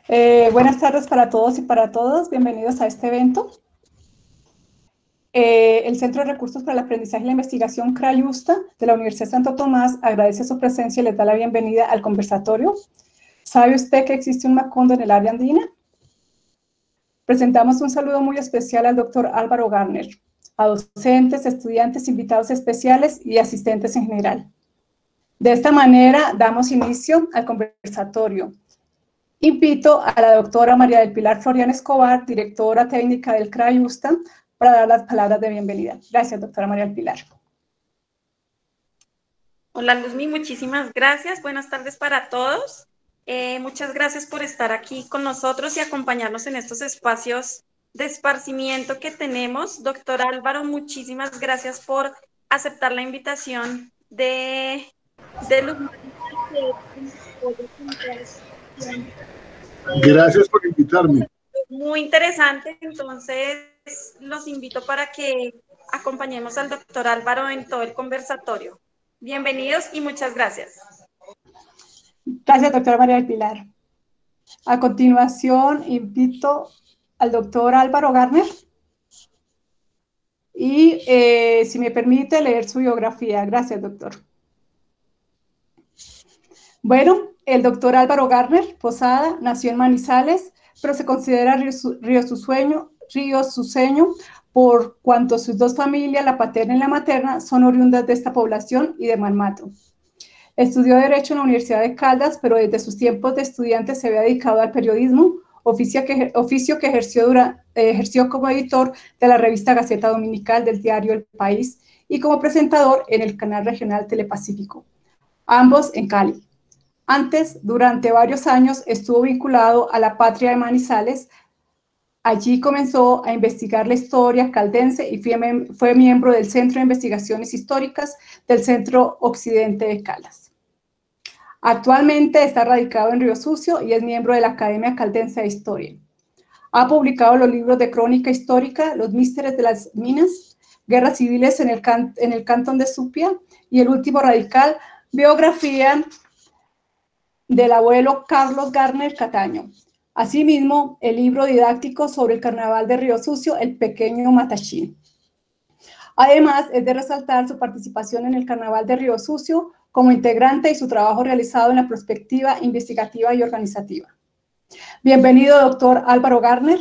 Buenas tardes para todos y para todas. Bienvenidos a este evento. El Centro de Recursos para el Aprendizaje y la Investigación CRAIUSTA de la Universidad Santo Tomás agradece su presencia y les da la bienvenida al conversatorio. ¿Sabe usted que existe un Macondo en el área andina? Presentamos un saludo muy especial al doctor Álvaro Garner, a docentes, estudiantes, invitados especiales y asistentes en general. De esta manera damos inicio al conversatorio. Invito a la doctora María del Pilar Florian Escobar, directora técnica del CRAIUSTA, para dar las palabras de bienvenida. Gracias, doctora María del Pilar. Hola, Luzmi, muchísimas gracias. Buenas tardes para todos. Muchas gracias por estar aquí con nosotros y acompañarnos en estos espacios de esparcimiento que tenemos. Doctor Álvaro, muchísimas gracias por aceptar la invitación de Luzmi. Gracias por invitarme. Muy interesante, entonces los invito para que acompañemos al doctor Álvaro en todo el conversatorio. Bienvenidos y muchas gracias. Gracias, doctora María del Pilar. A continuación, invito al doctor Álvaro Garner y, si me permite, leer su biografía. Gracias, doctor. Bueno, el doctor Álvaro Garner Posada nació en Manizales, pero se considera riosuceño por cuanto sus dos familias, la paterna y la materna, son oriundas de esta población y de Marmato. Estudió Derecho en la Universidad de Caldas, pero desde sus tiempos de estudiante se había dedicado al periodismo, oficio que ejerció como editor de la revista Gaceta Dominical del diario El País y como presentador en el canal regional Telepacífico, ambos en Cali. Antes, durante varios años, estuvo vinculado a la Patria de Manizales. Allí comenzó a investigar la historia caldense y fue miembro del Centro de Investigaciones Históricas del Centro Occidente de Caldas. Actualmente está radicado en Río Sucio y es miembro de la Academia Caldense de Historia. Ha publicado los libros de crónica histórica, Los Místeres de las Minas, Guerras Civiles en el Cantón de Supia y el último radical, Biografía del abuelo Carlos Garner Cataño. Asimismo, el libro didáctico sobre el carnaval de Río Sucio, El Pequeño Matachín. Además, es de resaltar su participación en el carnaval de Río Sucio como integrante y su trabajo realizado en la perspectiva investigativa y organizativa. Bienvenido, doctor Álvaro Garner.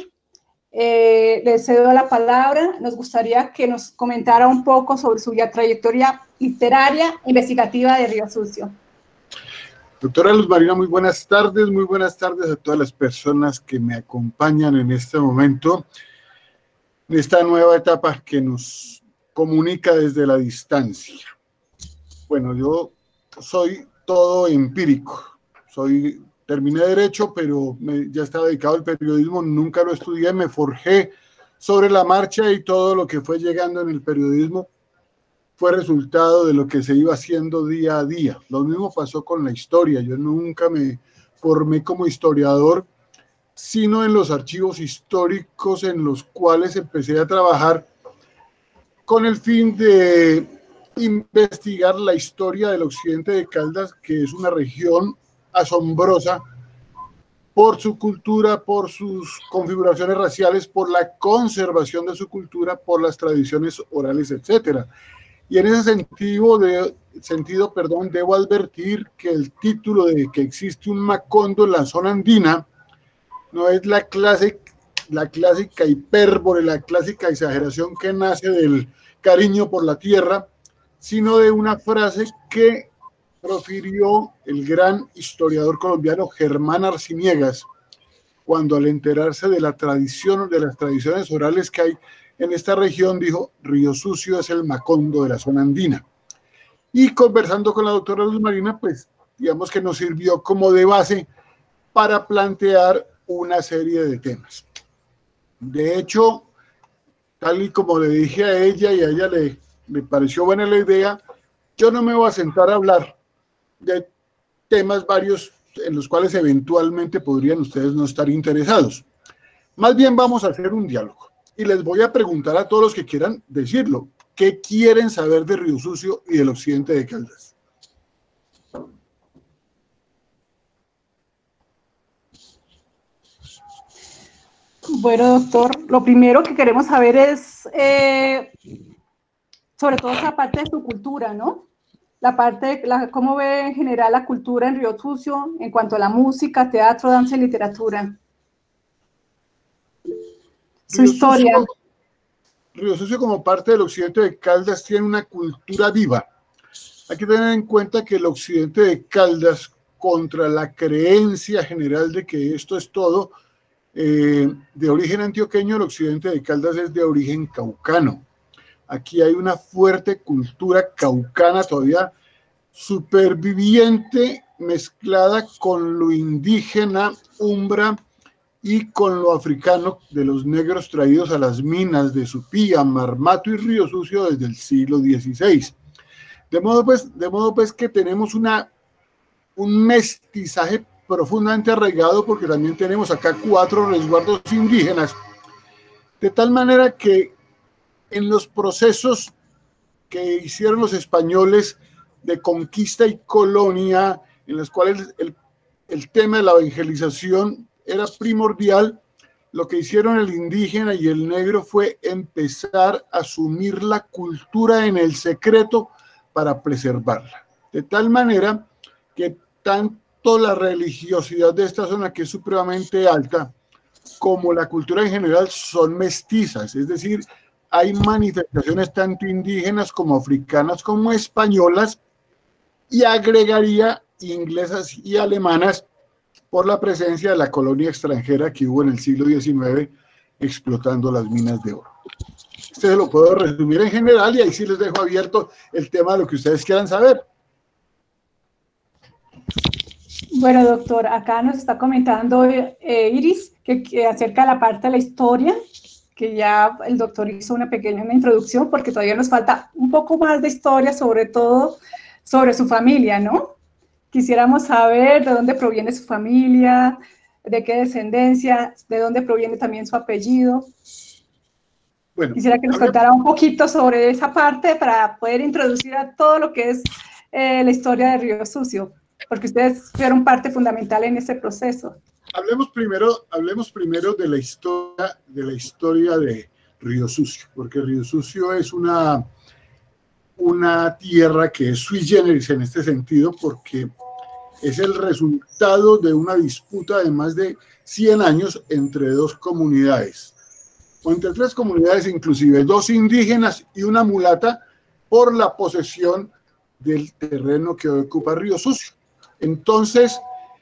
Le cedo la palabra. Nos gustaría que nos comentara un poco sobre su trayectoria literaria e investigativa de Río Sucio. Doctora Luz Marina, muy buenas tardes a todas las personas que me acompañan en este momento, en esta nueva etapa que nos comunica desde la distancia. Bueno, yo soy todo empírico, terminé Derecho, pero ya estaba dedicado al periodismo, nunca lo estudié, me forjé sobre la marcha y todo lo que fue llegando en el periodismo fue resultado de lo que se iba haciendo día a día. Lo mismo pasó con la historia. Yo nunca me formé como historiador, sino en los archivos históricos en los cuales empecé a trabajar con el fin de investigar la historia del occidente de Caldas, que es una región asombrosa por su cultura, por sus configuraciones raciales, por la conservación de su cultura, por las tradiciones orales, etcétera. Y en ese sentido, debo advertir que el título de que existe un Macondo en la zona andina no es la clásica hipérbole, la clásica exageración que nace del cariño por la tierra, sino de una frase que profirió el gran historiador colombiano Germán Arciniegas, cuando al enterarse de las tradiciones orales que hay en esta región, dijo: Río Sucio es el Macondo de la zona andina. Y conversando con la doctora Luz Marina, pues digamos que nos sirvió como de base para plantear una serie de temas. De hecho, tal y como le dije a ella y a ella le pareció buena la idea, yo no me voy a sentar a hablar de temas varios en los cuales eventualmente podrían ustedes no estar interesados. Más bien vamos a hacer un diálogo. Y les voy a preguntar a todos los que quieran decirlo, ¿qué quieren saber de Río Sucio y del occidente de Caldas? Bueno, doctor, lo primero que queremos saber es, sobre todo esa parte de su cultura, ¿no? La parte, cómo ve en general la cultura en Río Sucio en cuanto a la música, teatro, danza y literatura. Su Río Sucio, historia. Río Sucio como parte del occidente de Caldas tiene una cultura viva. Hay que tener en cuenta que el occidente de Caldas, contra la creencia general de que esto es todo, de origen antioqueño, el occidente de Caldas es de origen caucano. Aquí hay una fuerte cultura caucana todavía superviviente, mezclada con lo indígena, umbra, y con lo africano de los negros traídos a las minas de Supía, Marmato y Río Sucio desde el siglo XVI. De modo pues que tenemos un mestizaje profundamente arraigado, porque también tenemos acá 4 resguardos indígenas, de tal manera que en los procesos que hicieron los españoles de conquista y colonia, en los cuales el tema de la evangelización era primordial, lo que hicieron el indígena y el negro fue empezar a asumir la cultura en el secreto para preservarla. De tal manera que tanto la religiosidad de esta zona, que es supremamente alta, como la cultura en general son mestizas, es decir, hay manifestaciones tanto indígenas como africanas como españolas, y agregaría inglesas y alemanas por la presencia de la colonia extranjera que hubo en el siglo XIX explotando las minas de oro. Este se lo puedo resumir en general y ahí sí les dejo abierto el tema de lo que ustedes quieran saber. Bueno, doctor, acá nos está comentando Iris que acerca de la parte de la historia, que ya el doctor hizo una pequeña introducción, porque todavía nos falta un poco más de historia, sobre todo sobre su familia, ¿no? Quisiéramos saber de dónde proviene su familia, de qué descendencia, de dónde proviene también su apellido. Bueno, quisiera que nos contara un poquito sobre esa parte para poder introducir a todo lo que es la historia de Río Sucio, porque ustedes fueron parte fundamental en ese proceso. Hablemos primero de la historia de Río Sucio, porque Río Sucio es una tierra que es sui generis en este sentido, porque es el resultado de una disputa de más de 100 años entre 2 comunidades, o entre 3 comunidades inclusive, 2 indígenas y una mulata, por la posesión del terreno que ocupa Río Sucio. Entonces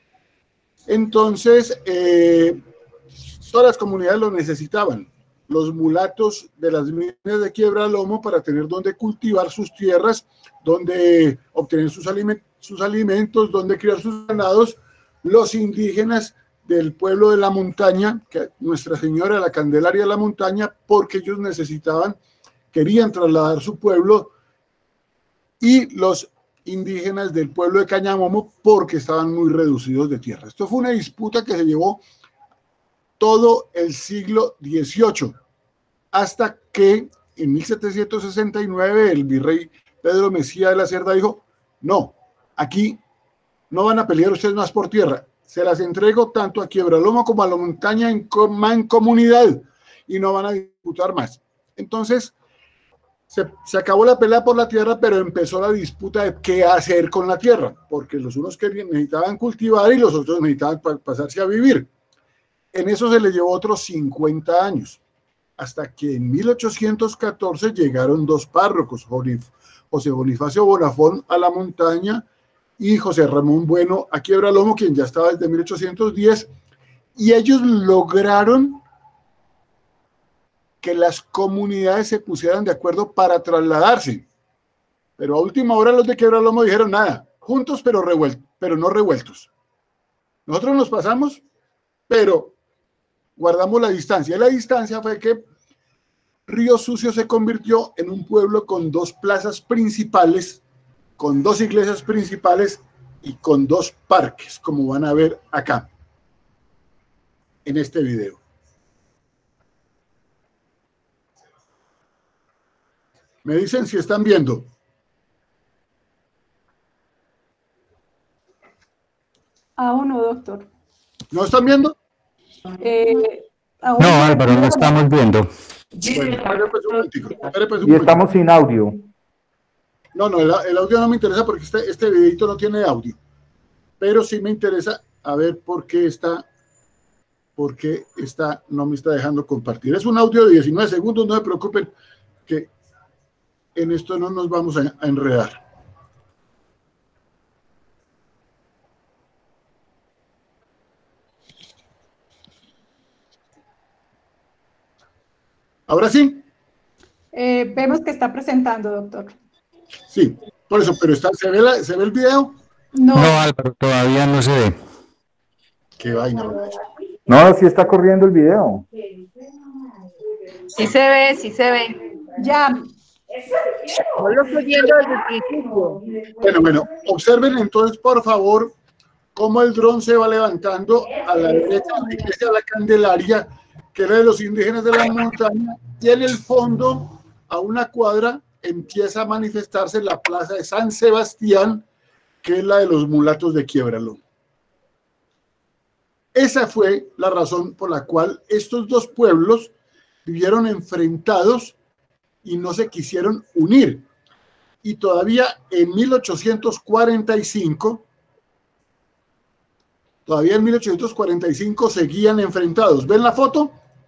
todas las comunidades lo necesitaban. Los mulatos de las minas de Quiebralomo para tener donde cultivar sus tierras, donde obtener sus alimentos, donde criar sus ganados. Los indígenas del pueblo de la montaña, que Nuestra Señora de la Candelaria de la Montaña, porque ellos querían trasladar su pueblo, y los indígenas del pueblo de Cañamomo, porque estaban muy reducidos de tierra. Esto fue una disputa que se llevó todo el siglo XVIII, hasta que en 1769 el virrey Pedro Mejía de la Cerda dijo: no, aquí no van a pelear ustedes más por tierra, se las entrego tanto a Quiebralomo como a la montaña en mancomunidad, y no van a disputar más. Entonces se acabó la pelea por la tierra, pero empezó la disputa de qué hacer con la tierra, porque los unos necesitaban cultivar y los otros necesitaban pasarse a vivir. En eso se le llevó otros 50 años, hasta que en 1814 llegaron 2 párrocos, José Bonifacio Bonafón a la montaña y José Ramón Bueno a Quiebralomo, quien ya estaba desde 1810, y ellos lograron que las comunidades se pusieran de acuerdo para trasladarse. Pero a última hora los de Quiebralomo dijeron: nada, juntos pero no revueltos. Nosotros nos pasamos, pero guardamos la distancia. Y la distancia fue que Río Sucio se convirtió en un pueblo con 2 plazas principales, con 2 iglesias principales y con 2 parques, como van a ver acá en este video. Me dicen si están viendo. Aún no, doctor. ¿No están viendo? Aún No, Álvaro, no estamos viendo. Bueno, espere pues un momentico, espere pues un Y momentico. estamos sin audio. No, no, el audio no me interesa porque este videito no tiene audio, pero sí me interesa a ver por qué no me está dejando compartir. Es un audio de 19 segundos, no se preocupen que en esto no nos vamos a enredar. Ahora sí. Vemos que está presentando, doctor. Sí, por eso, pero ¿se ve el video? No, No, Álvaro, todavía no se ve. Qué vaina. No, sí está corriendo el video. Sí se ve, sí se ve. ya. No lo estoy viendo desde el principio. Bueno, observen entonces, por favor, cómo el dron se va levantando a la derecha de la iglesia de la Candelaria, que era de los indígenas de la montaña, y en el fondo, a una cuadra, empieza a manifestarse la plaza de San Sebastián, que es la de los mulatos de Quiebralón. Esa fue la razón por la cual estos dos pueblos vivieron enfrentados y no se quisieron unir. Y todavía en 1845 seguían enfrentados. ¿Ven la foto?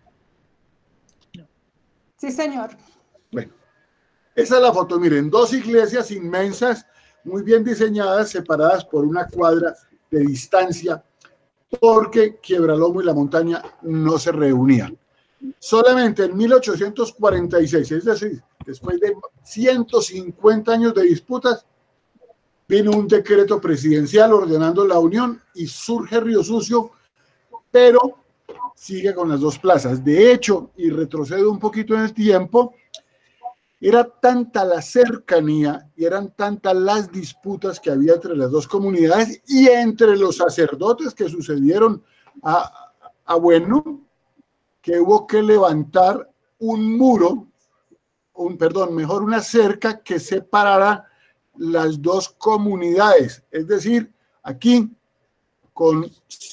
Sí, señor. Bueno, esa es la foto. Miren, dos iglesias inmensas, muy bien diseñadas, separadas por una cuadra de distancia, porque Quiebralomo y la montaña no se reunían. Solamente en 1846, es decir, después de 150 años de disputas, vino un decreto presidencial ordenando la unión y surge Río Sucio, pero sigue con las dos plazas. De hecho, y retrocedo un poquito en el tiempo, era tanta la cercanía y eran tantas las disputas que había entre las dos comunidades y entre los sacerdotes que sucedieron a Bueno, que hubo que levantar un muro, una cerca que separara las dos comunidades. Es decir, aquí, con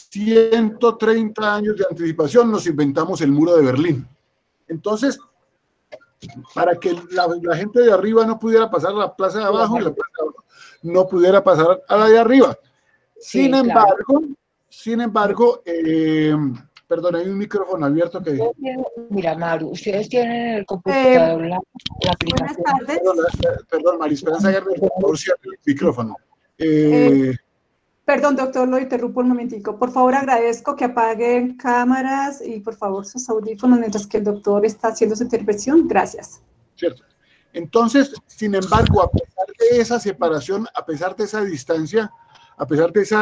130 años de anticipación, nos inventamos el muro de Berlín. Entonces, para que la gente de arriba no pudiera pasar a la plaza de abajo y la plaza de abajo no pudiera pasar a la de arriba. Sin embargo, perdón, hay un micrófono abierto que... Mira, Maru, ustedes tienen en el computador la aplicación. Buenas tardes. Perdón, María Esperanza Guerrero, por favor, cierre el micrófono. Perdón, doctor, lo interrumpo un momentico. Por favor, agradezco que apaguen cámaras y por favor sus audífonos mientras que el doctor está haciendo su intervención. Gracias. Cierto. Entonces, sin embargo, a pesar de esa separación, a pesar de esa distancia, a pesar de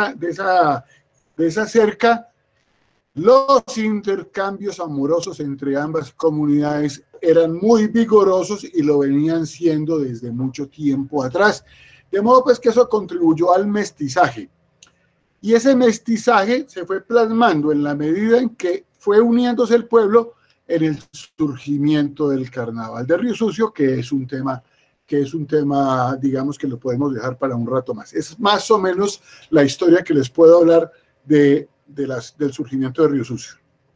esa cerca, los intercambios amorosos entre ambas comunidades eran muy vigorosos y lo venían siendo desde mucho tiempo atrás. De modo pues que eso contribuyó al mestizaje. Y ese mestizaje se fue plasmando en la medida en que fue uniéndose el pueblo en el surgimiento del carnaval de Río Sucio, que es un tema, digamos, que lo podemos dejar para un rato más. Es más o menos la historia que les puedo hablar del surgimiento de Río Sucio.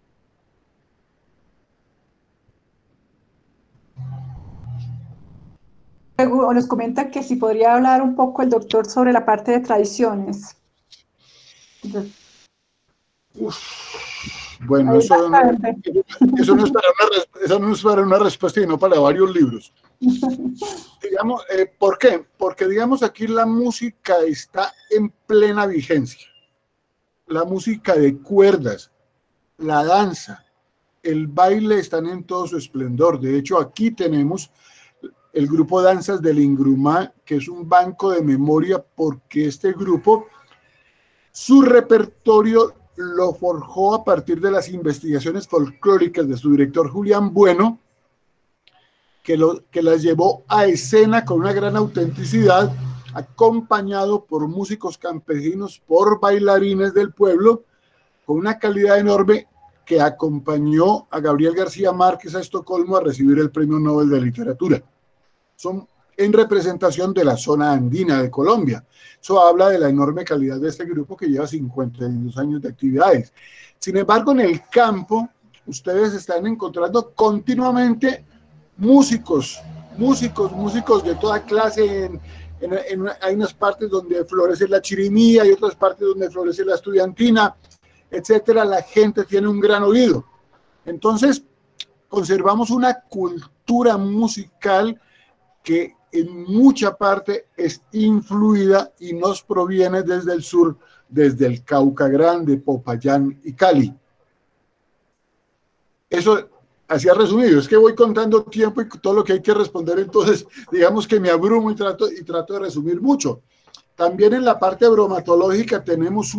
Nos comenta que si podría hablar un poco el doctor sobre la parte de tradiciones. Bueno, eso no es para una respuesta y no para varios libros. Digamos, ¿por qué? Porque, digamos, aquí la música está en plena vigencia. La música de cuerdas, la danza, el baile están en todo su esplendor. De hecho, aquí tenemos el grupo Danzas del Ingrumá, que es un banco de memoria, porque este grupo, su repertorio lo forjó a partir de las investigaciones folclóricas de su director Julián Bueno, que las llevó a escena con una gran autenticidad, acompañado por músicos campesinos, por bailarines del pueblo, con una calidad enorme, que acompañó a Gabriel García Márquez a Estocolmo a recibir el Premio Nobel de Literatura. Son en representación de la zona andina de Colombia. Eso habla de la enorme calidad de este grupo, que lleva 52 años de actividades. Sin embargo, en el campo ustedes están encontrando continuamente músicos de toda clase. Hay unas partes donde florece la chirimía, hay otras partes donde florece la estudiantina, etcétera. La gente tiene un gran oído. Entonces, conservamos una cultura musical que en mucha parte es influida y nos proviene desde el sur, desde el Cauca Grande, Popayán y Cali. Eso así ha resumido. Es que voy contando tiempo y todo lo que hay que responder, entonces digamos que me abrumo y trato de resumir mucho. También en la parte bromatológica tenemos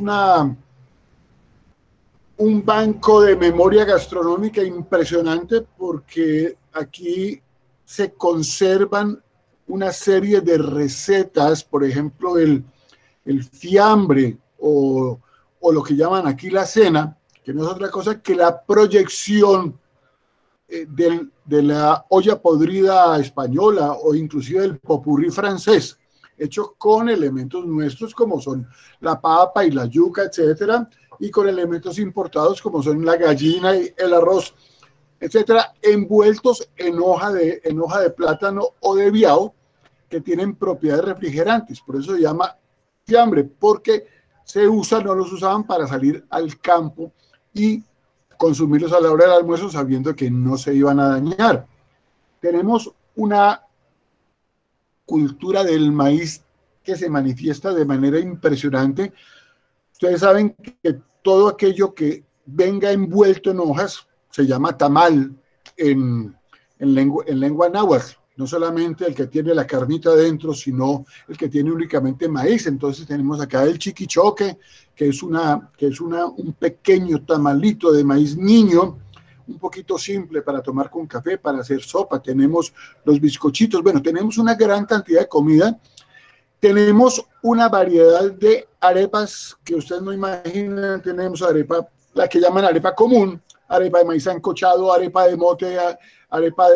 un banco de memoria gastronómica impresionante, porque aquí se conservan una serie de recetas, por ejemplo, el fiambre o lo que llaman aquí la cena, que no es otra cosa que la proyección de la olla podrida española o inclusive del popurrí francés, hecho con elementos nuestros como son la papa y la yuca, etcétera, y con elementos importados como son la gallina y el arroz, etcétera, envueltos en hoja de plátano o de biao, que tienen propiedades refrigerantes. Por eso se llama fiambre, porque no los usaban para salir al campo y consumirlos a la hora del almuerzo sabiendo que no se iban a dañar. Tenemos una cultura del maíz que se manifiesta de manera impresionante. Ustedes saben que todo aquello que venga envuelto en hojas se llama tamal en lengua náhuatl. No solamente el que tiene la carnita adentro, sino el que tiene únicamente maíz. Entonces tenemos acá el chiquichoque, que es un pequeño tamalito de maíz niño, un poquito simple para tomar con café, para hacer sopa. Tenemos los bizcochitos. Bueno, tenemos una gran cantidad de comida. Tenemos una variedad de arepas que ustedes no imaginan. Tenemos arepa, la que llaman arepa común, arepa de maíz sancochado, arepa de mote, arepa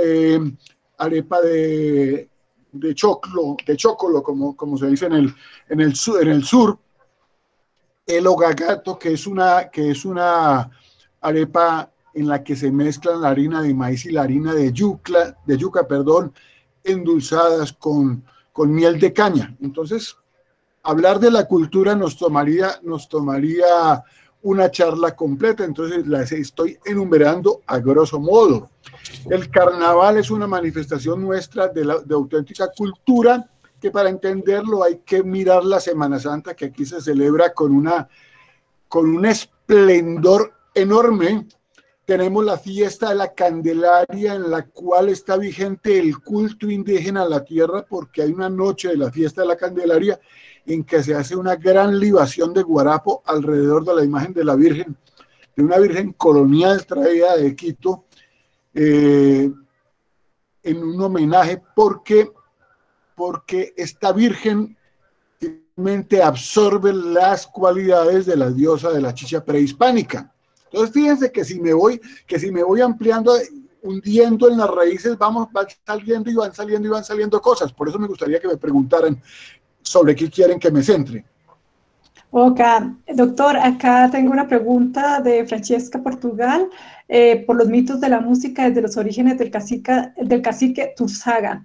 de chocolo, como se dice en el sur, el ogagato, que es una arepa en la que se mezclan la harina de maíz y la harina de yuca, endulzadas con miel de caña. Entonces, hablar de la cultura nos tomaría una charla completa, entonces las estoy enumerando a grosso modo. El carnaval es una manifestación nuestra de auténtica cultura, que para entenderlo hay que mirar la Semana Santa, que aquí se celebra con un esplendor enorme. Tenemos la fiesta de la Candelaria, en la cual está vigente el culto indígena a la tierra, porque hay una noche de la fiesta de la Candelaria en que se hace una gran libación de guarapo alrededor de la imagen de la Virgen, de una Virgen colonial traída de Quito, en un homenaje, porque esta Virgen realmente absorbe las cualidades de la diosa de la chicha prehispánica. Entonces fíjense que si me voy ampliando, hundiendo en las raíces, van saliendo y van saliendo cosas. Por eso me gustaría que me preguntaran sobre qué quieren que me centre. Ok, doctor, acá tengo una pregunta de Francesca Portugal, por los mitos de la música desde los orígenes del cacique Tursaga.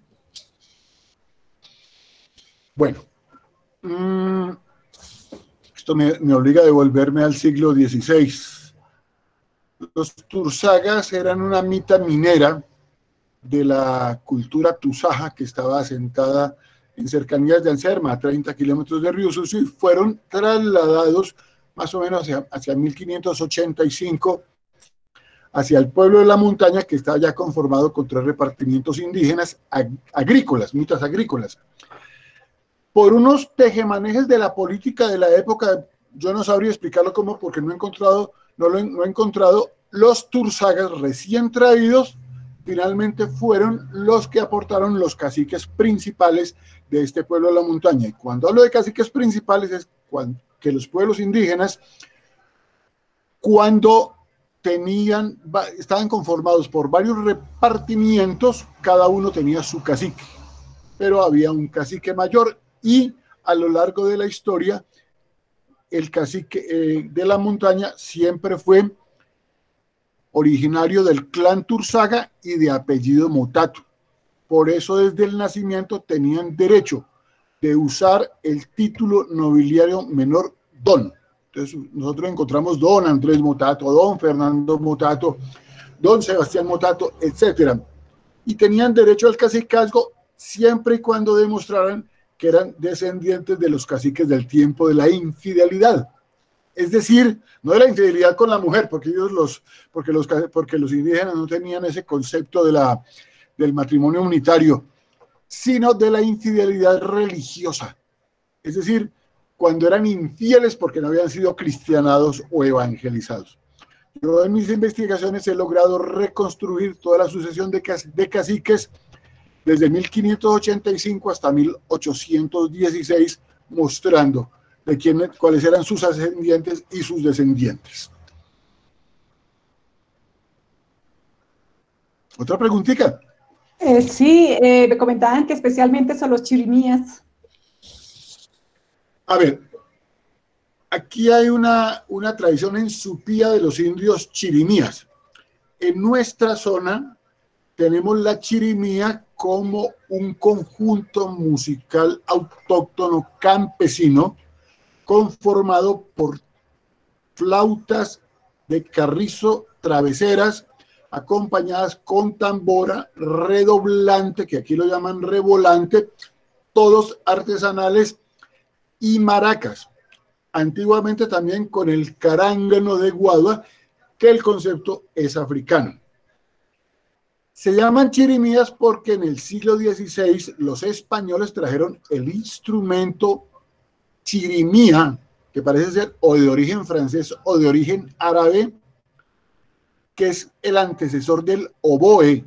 Bueno, esto me obliga a devolverme al siglo XVI. Los Tursagas eran una mita minera de la cultura tusaja que estaba asentada en cercanías de Anserma, a 30 kilómetros de Río Sucio, y fueron trasladados más o menos hacia 1585 hacia el pueblo de la montaña, que estaba ya conformado con 3 repartimientos indígenas agrícolas, mitas agrícolas. Por unos tejemanejes de la política de la época, yo no sabría explicarlo cómo, porque no he encontrado, los Tursagas recién traídos finalmente fueron los que aportaron los caciques principales de este pueblo de la montaña. Y cuando hablo de caciques principales es que los pueblos indígenas, cuando estaban conformados por varios repartimientos, cada uno tenía su cacique, pero había un cacique mayor, y a lo largo de la historia el cacique de la montaña siempre fue originario del clan Tursaga y de apellido Motato. Por eso desde el nacimiento tenían derecho de usar el título nobiliario menor Don. Entonces nosotros encontramos Don Andrés Motato, Don Fernando Motato, Don Sebastián Motato, etc. Y tenían derecho al cacicazgo siempre y cuando demostraran que eran descendientes de los caciques del tiempo de la infidelidad. Es decir, no de la infidelidad con la mujer, porque los indígenas no tenían ese concepto del matrimonio unitario, sino de la infidelidad religiosa. Es decir, cuando eran infieles porque no habían sido cristianados o evangelizados. Yo en mis investigaciones he logrado reconstruir toda la sucesión de caciques desde 1585 hasta 1816, mostrando cuáles eran sus ascendientes y sus descendientes. ¿Otra preguntita? Sí, me comentaban que especialmente son los chirimías. A ver, aquí hay una tradición en Supía de los indios chirimías. En nuestra zona tenemos la chirimía como un conjunto musical autóctono campesino conformado por flautas de carrizo traveseras acompañadas con tambora, redoblante, que aquí lo llaman revolante, todos artesanales, y maracas. Antiguamente también con el carángano de guadua, que el concepto es africano. Se llaman chirimías porque en el siglo XVI los españoles trajeron el instrumento chirimía, que parece ser o de origen francés o de origen árabe, que es el antecesor del oboe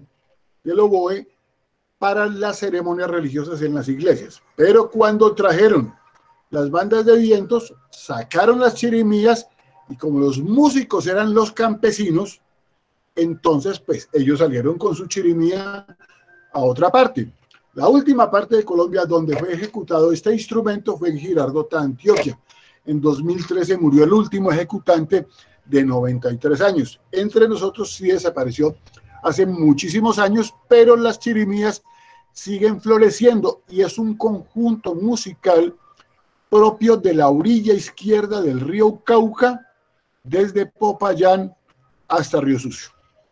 para las ceremonias religiosas en las iglesias. Pero cuando trajeron las bandas de vientos, sacaron las chirimías, y como los músicos eran los campesinos, entonces pues ellos salieron con su chirimía a otra parte. La última parte de Colombia donde fue ejecutado este instrumento fue en Girardota, Antioquia. En 2013 murió el último ejecutante de 93 años. Entre nosotros sí desapareció hace muchísimos años, pero las chirimías siguen floreciendo y es un conjunto musical propio de la orilla izquierda del río Cauca, desde Popayán hasta Río Sucio.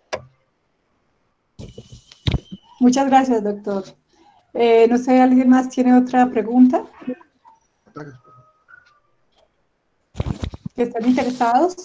Muchas gracias, doctor. No sé, ¿alguien más tiene otra pregunta? ¿Están interesados?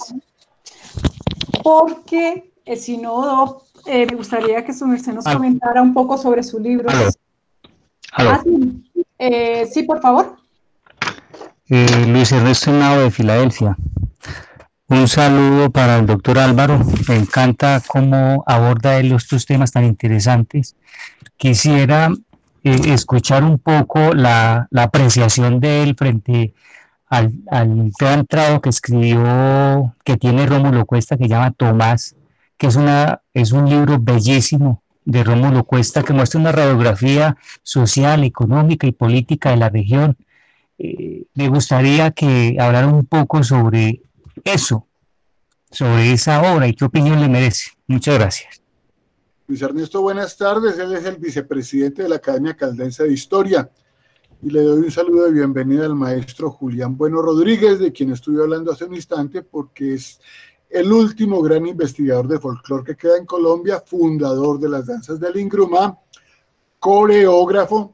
Porque si no, me gustaría que su merced nos comentara un poco sobre su libro. ¿Aló? Sí, por favor. Luis Ernesto Henao de Filadelfia. Un saludo para el doctor Álvaro. Me encanta cómo aborda él estos temas tan interesantes. Quisiera escuchar un poco la apreciación de él frente al gran trabajo que escribió, que tiene Rómulo Cuesta, que llama Tomás, que es un libro bellísimo de Rómulo Cuesta, que muestra una radiografía social, económica y política de la región. Me gustaría que hablara un poco sobre eso, sobre esa obra y qué opinión le merece. Muchas gracias. Luis Ernesto, buenas tardes. Él es el vicepresidente de la Academia Caldense de Historia. Y le doy un saludo de bienvenida al maestro Julián Bueno Rodríguez, de quien estuve hablando hace un instante, porque es el último gran investigador de folclore que queda en Colombia, fundador de las danzas del Ingrumá, coreógrafo,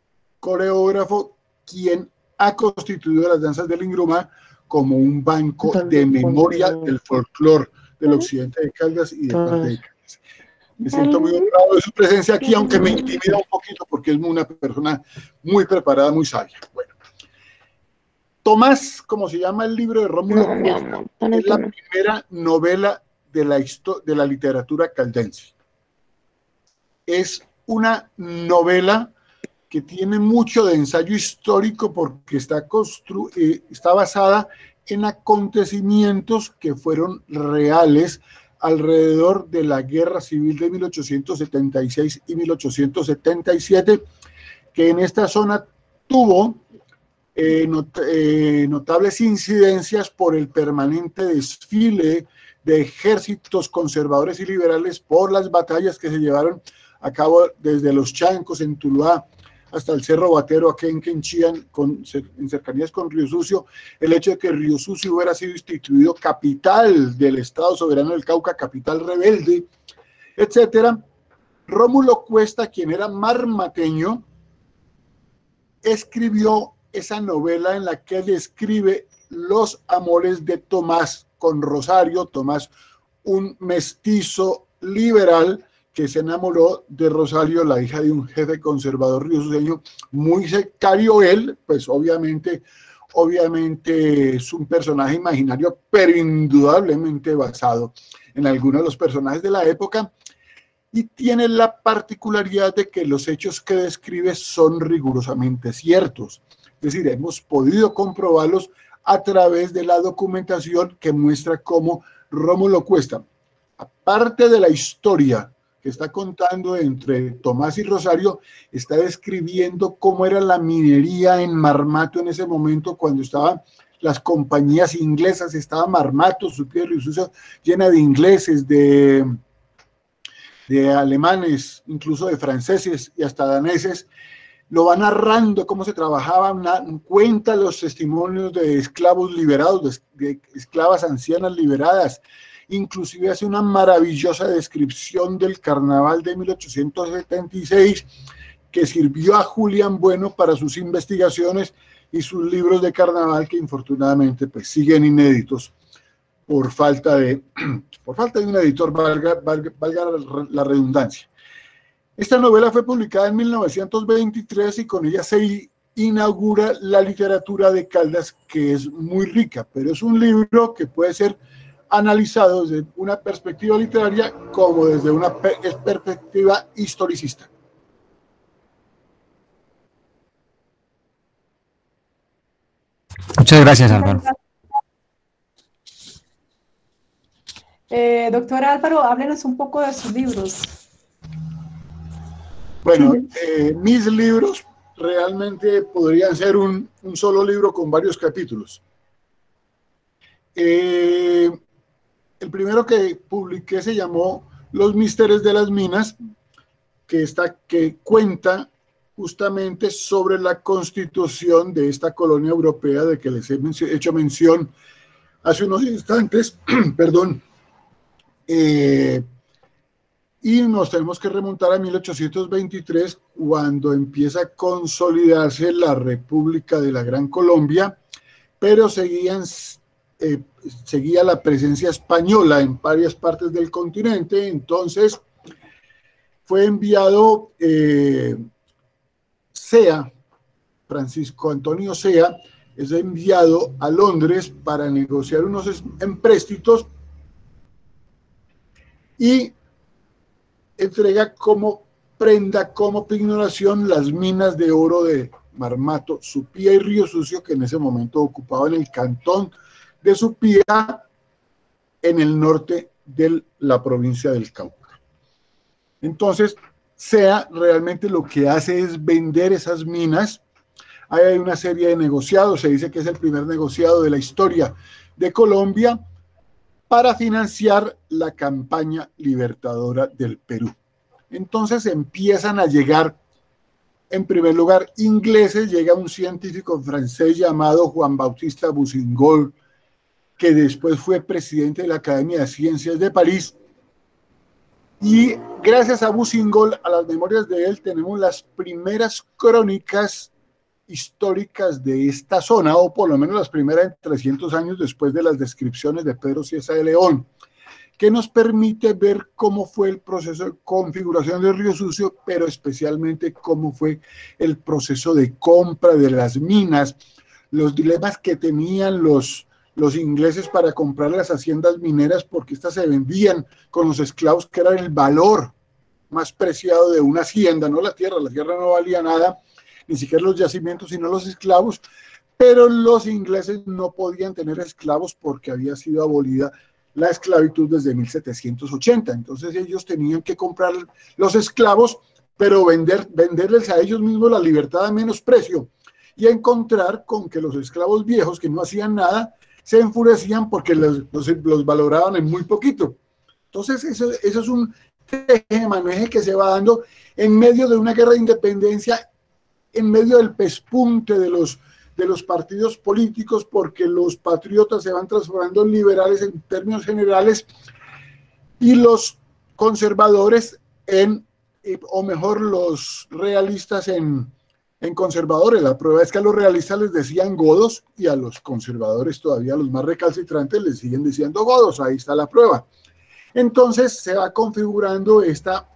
quien ha constituido las danzas del Ingrumá como un banco de memoria del folclore del occidente de Caldas y de parte de Caldas. Me siento muy honrado de su presencia aquí, aunque me intimida un poquito porque es una persona muy preparada, muy sabia. Bueno, Tomás, como se llama el libro de Rómulo Cuesta, es la primera novela de la literatura caldense. Es una novela que tiene mucho de ensayo histórico porque está basada en acontecimientos que fueron reales alrededor de la Guerra Civil de 1876 y 1877, que en esta zona tuvo notables incidencias por el permanente desfile de ejércitos conservadores y liberales por las batallas que se llevaron a cabo desde los Chancos en Tuluá hasta el Cerro Batero, aquí en Quenchían, en cercanías con Río Sucio, el hecho de que Río Sucio hubiera sido instituido capital del Estado Soberano del Cauca, capital rebelde, etcétera. Rómulo Cuesta, quien era marmateño, escribió esa novela en la que describe los amores de Tomás con Rosario. Tomás, un mestizo liberal que se enamoró de Rosario, la hija de un jefe conservador riosuceño, muy sectario él, pues obviamente es un personaje imaginario, pero indudablemente basado en algunos de los personajes de la época, y tiene la particularidad de que los hechos que describe son rigurosamente ciertos. Es decir, hemos podido comprobarlos a través de la documentación que muestra cómo Rómulo Cuesta, aparte de la historia que está contando entre Tomás y Rosario, está describiendo cómo era la minería en Marmato en ese momento, cuando estaban las compañías inglesas, estaba Marmato, su tierra llena de ingleses, de alemanes, incluso de franceses y hasta daneses. Lo va narrando cómo se trabajaba, cuenta los testimonios de esclavos liberados, de esclavas ancianas liberadas, inclusive hace una maravillosa descripción del carnaval de 1876 que sirvió a Julián Bueno para sus investigaciones y sus libros de carnaval, que infortunadamente pues siguen inéditos por falta de un editor, valga la redundancia. Esta novela fue publicada en 1923 y con ella se inaugura la literatura de Caldas, que es muy rica, pero es un libro que puede ser analizado desde una perspectiva literaria como desde una perspectiva historicista. Muchas gracias, Álvaro. Doctor Álvaro, háblenos un poco de sus libros. Bueno, mis libros realmente podrían ser un solo libro con varios capítulos. El primero que publiqué se llamó Los Misterios de las Minas, que cuenta justamente sobre la constitución de esta colonia europea de que les he hecho mención hace unos instantes, perdón, y nos tenemos que remontar a 1823, cuando empieza a consolidarse la República de la Gran Colombia, pero seguía la presencia española en varias partes del continente. Entonces fue enviado Sea, Francisco Antonio Sea, es enviado a Londres para negociar unos empréstitos y entrega como prenda, como pignoración, las minas de oro de Marmato, Supía y Río Sucio, que en ese momento ocupaban el cantón de Supía en el norte de la provincia del Cauca. Entonces, Sea realmente lo que hace es vender esas minas. Hay una serie de negociados, se dice que es el primer negociado de la historia de Colombia para financiar la campaña libertadora del Perú. Entonces empiezan a llegar, en primer lugar, ingleses. Llega un científico francés llamado Juan Bautista Bousingot, que después fue presidente de la Academia de Ciencias de París, y gracias a Bousingot, a las memorias de él, tenemos las primeras crónicas históricas de esta zona, o por lo menos las primeras 300 años después de las descripciones de Pedro Cieza de León, que nos permite ver cómo fue el proceso de configuración de Río Sucio, pero especialmente cómo fue el proceso de compra de las minas, los dilemas que tenían los ingleses para comprar las haciendas mineras, porque estas se vendían con los esclavos, que eran el valor más preciado de una hacienda, no la tierra no valía nada, ni siquiera los yacimientos, sino los esclavos, pero los ingleses no podían tener esclavos porque había sido abolida la esclavitud desde 1780, entonces ellos tenían que comprar los esclavos, pero venderles a ellos mismos la libertad a menos precio, y encontrar con que los esclavos viejos, que no hacían nada, se enfurecían porque los valoraban en muy poquito. Entonces, eso es un tejemaneje que se va dando en medio de una guerra de independencia, en medio del pespunte de los partidos políticos, porque los patriotas se van transformando en liberales en términos generales y los conservadores o mejor, los realistas en conservadores. La prueba es que a los realistas les decían godos y a los conservadores, todavía los más recalcitrantes, les siguen diciendo godos. Ahí está la prueba. Entonces se va configurando esta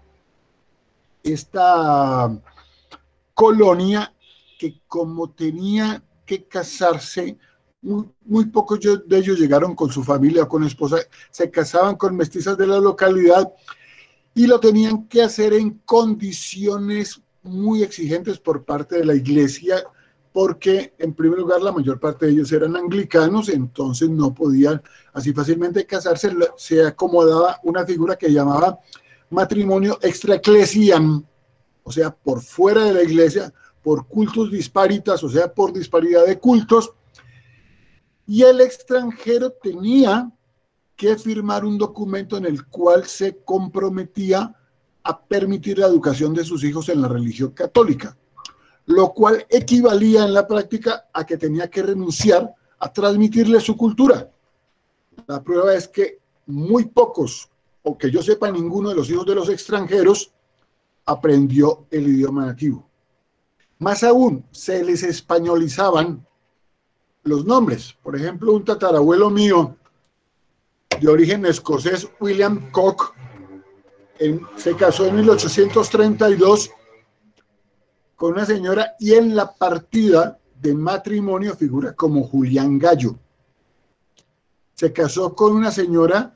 colonia que, como tenía que casarse, muy pocos de ellos llegaron con su familia o con esposa, se casaban con mestizas de la localidad y lo tenían que hacer en condiciones muy exigentes por parte de la iglesia, porque en primer lugar la mayor parte de ellos eran anglicanos, entonces no podían así fácilmente casarse. Se acomodaba una figura que llamaba matrimonio extra ecclesiam, o sea, por fuera de la iglesia, por cultus disparitas, o sea, por disparidad de cultos, y el extranjero tenía que firmar un documento en el cual se comprometía a permitir la educación de sus hijos en la religión católica, lo cual equivalía en la práctica a que tenía que renunciar a transmitirle su cultura. La prueba es que muy pocos, o que yo sepa ninguno de los hijos de los extranjeros, aprendió el idioma nativo. Más aún, se les españolizaban los nombres. Por ejemplo, un tatarabuelo mío de origen escocés, William Koch, se casó en 1832 con una señora y en la partida de matrimonio figura como Julián Gallo. Se casó con una señora,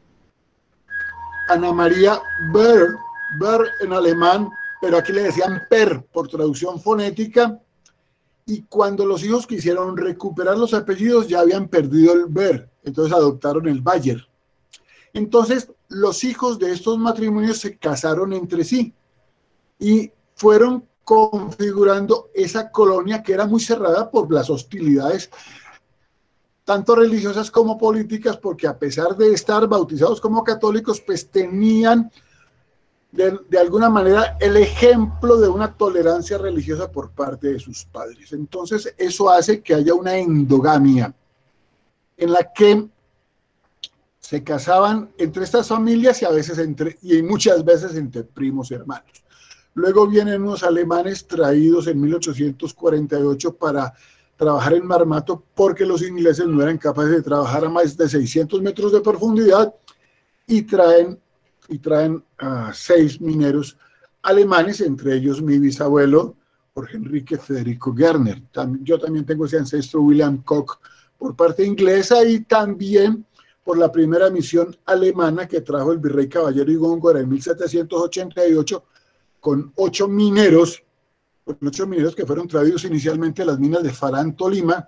Ana María Ber en alemán, pero aquí le decían Per por traducción fonética, y cuando los hijos quisieron recuperar los apellidos ya habían perdido el Ber, entonces adoptaron el Bayer. Entonces los hijos de estos matrimonios se casaron entre sí y fueron configurando esa colonia que era muy cerrada por las hostilidades tanto religiosas como políticas, porque a pesar de estar bautizados como católicos, pues tenían de alguna manera el ejemplo de una tolerancia religiosa por parte de sus padres. Entonces eso hace que haya una endogamia en la que se casaban entre estas familias y a veces y muchas veces entre primos hermanos. Luego vienen unos alemanes traídos en 1848 para trabajar en Marmato, porque los ingleses no eran capaces de trabajar a más de 600 metros de profundidad, y traen a 6 mineros alemanes, entre ellos mi bisabuelo Jorge Enrique Federico Gerner. Yo también tengo ese ancestro William Koch por parte inglesa, y también por la primera misión alemana que trajo el virrey Caballero y Góngora en 1788 con 8 mineros que fueron traídos inicialmente a las minas de Farán, Tolima,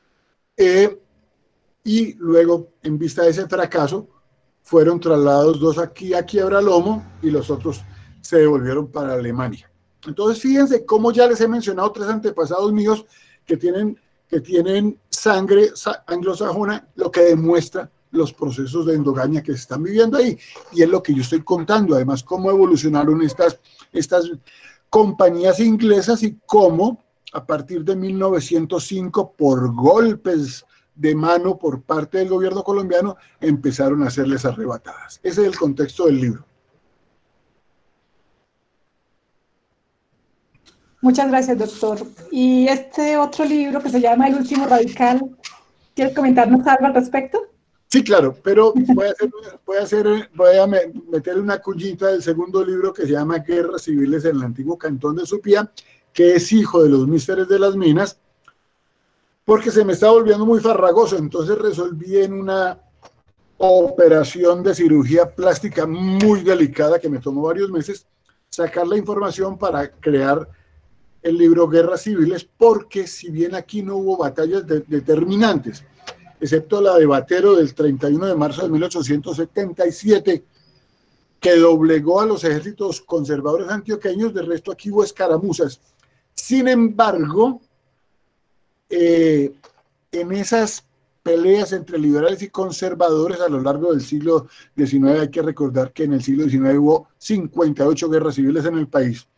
y luego, en vista de ese fracaso, fueron trasladados 2 aquí a Quiebralomo y los otros se devolvieron para Alemania. Entonces, fíjense cómo ya les he mencionado 3 antepasados míos que tienen sangre anglosajona, lo que demuestra los procesos de endogamia que se están viviendo ahí. Y es lo que yo estoy contando, además, cómo evolucionaron estas compañías inglesas y cómo a partir de 1905, por golpes de mano por parte del gobierno colombiano, empezaron a hacerles arrebatadas. Ese es el contexto del libro. Muchas gracias, doctor. Y este otro libro que se llama El último radical, ¿quieres comentarnos algo al respecto? Sí, claro, pero voy a meter una cuñita del segundo libro que se llama Guerras Civiles en el Antiguo Cantón de Supía, que es hijo de los Místeres de las Minas, porque se me está volviendo muy farragoso. Entonces resolví en una operación de cirugía plástica muy delicada que me tomó varios meses sacar la información para crear el libro Guerras Civiles, porque si bien aquí no hubo batallas determinantes, excepto la de Batero del 31 de marzo de 1877, que doblegó a los ejércitos conservadores antioqueños, de resto aquí hubo escaramuzas. Sin embargo, en esas peleas entre liberales y conservadores a lo largo del siglo XIX. Hay que recordar que en el siglo XIX hubo 58 guerras civiles en el país.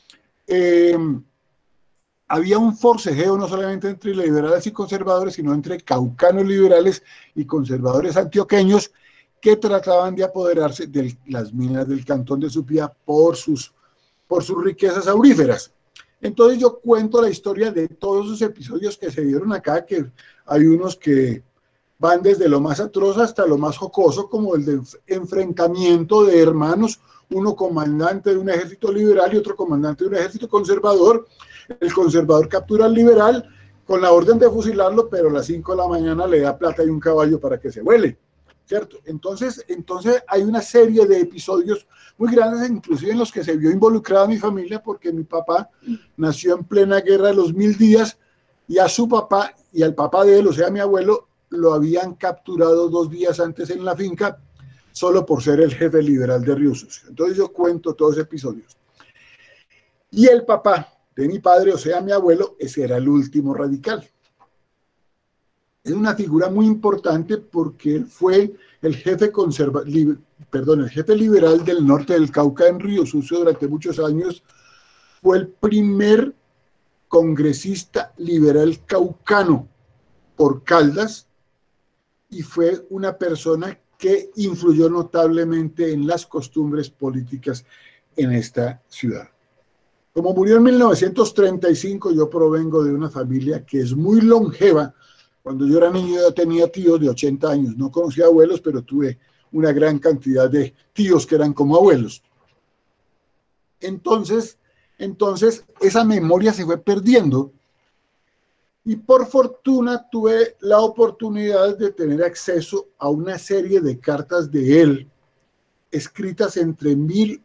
Había un forcejeo no solamente entre liberales y conservadores, sino entre caucanos liberales y conservadores antioqueños que trataban de apoderarse de las minas del cantón de Supía por sus riquezas auríferas. Entonces yo cuento la historia de todos esos episodios que se dieron acá, que hay unos que van desde lo más atroz hasta lo más jocoso, como el de enfrentamiento de hermanos, uno comandante de un ejército liberal y otro comandante de un ejército conservador. El conservador captura al liberal con la orden de fusilarlo, pero a las 5 de la mañana le da plata y un caballo para que se vuele, ¿cierto? Entonces hay una serie de episodios muy grandes, inclusive en los que se vio involucrada mi familia, porque mi papá nació en plena guerra de los 1000 días, y a su papá y al papá de él, o sea, mi abuelo, lo habían capturado 2 días antes en la finca, solo por ser el jefe liberal de Río Sucio. Entonces yo cuento todos esos episodios. Y el papá de mi padre, o sea, mi abuelo, ese era el último radical. Es una figura muy importante porque él fue el jefe el jefe liberal del norte del Cauca en Río Sucio durante muchos años. Fue el primer congresista liberal caucano por Caldas y fue una persona que influyó notablemente en las costumbres políticas en esta ciudad. Como murió en 1935, yo provengo de una familia que es muy longeva. Cuando yo era niño yo tenía tíos de 80 años, no conocía abuelos, pero tuve una gran cantidad de tíos que eran como abuelos. Entonces esa memoria se fue perdiendo y por fortuna tuve la oportunidad de tener acceso a una serie de cartas de él, escritas entre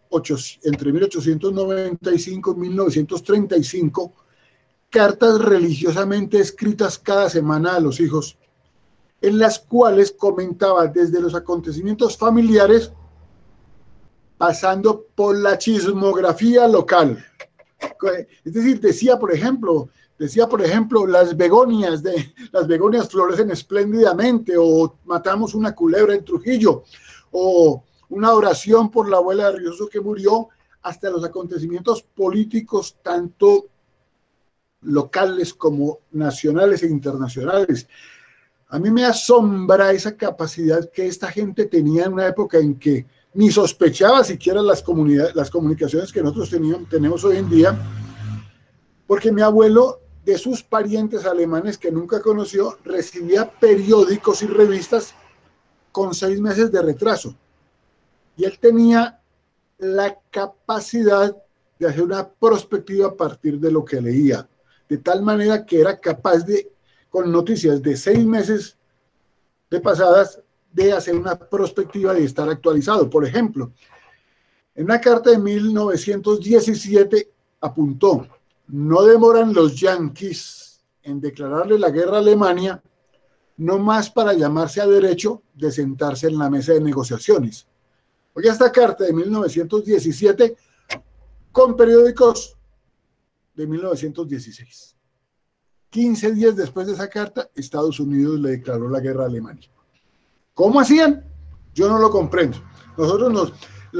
1895 y 1935, cartas religiosamente escritas cada semana a los hijos, en las cuales comentaba desde los acontecimientos familiares, pasando por la chismografía local. Es decir, decía, por ejemplo, las begonias florecen espléndidamente, o matamos una culebra en Trujillo, o una oración por la abuela de Río Sucio que murió, hasta los acontecimientos políticos, tanto locales como nacionales e internacionales. A mí me asombra esa capacidad que esta gente tenía en una época en que ni sospechaba siquiera las comunicaciones que nosotros tenemos hoy en día, porque mi abuelo, de sus parientes alemanes que nunca conoció, recibía periódicos y revistas con 6 meses de retraso. Y él tenía la capacidad de hacer una prospectiva a partir de lo que leía, de tal manera que era capaz de, con noticias de 6 meses de pasadas, de hacer una prospectiva y estar actualizado. Por ejemplo, en una carta de 1917 apuntó: no demoran los yanquis en declararle la guerra a Alemania, no más para llamarse a derecho de sentarse en la mesa de negociaciones. Oiga esta carta de 1917 con periódicos de 1916. 15 días después de esa carta, Estados Unidos le declaró la guerra a Alemania. ¿Cómo hacían? Yo no lo comprendo. Nosotros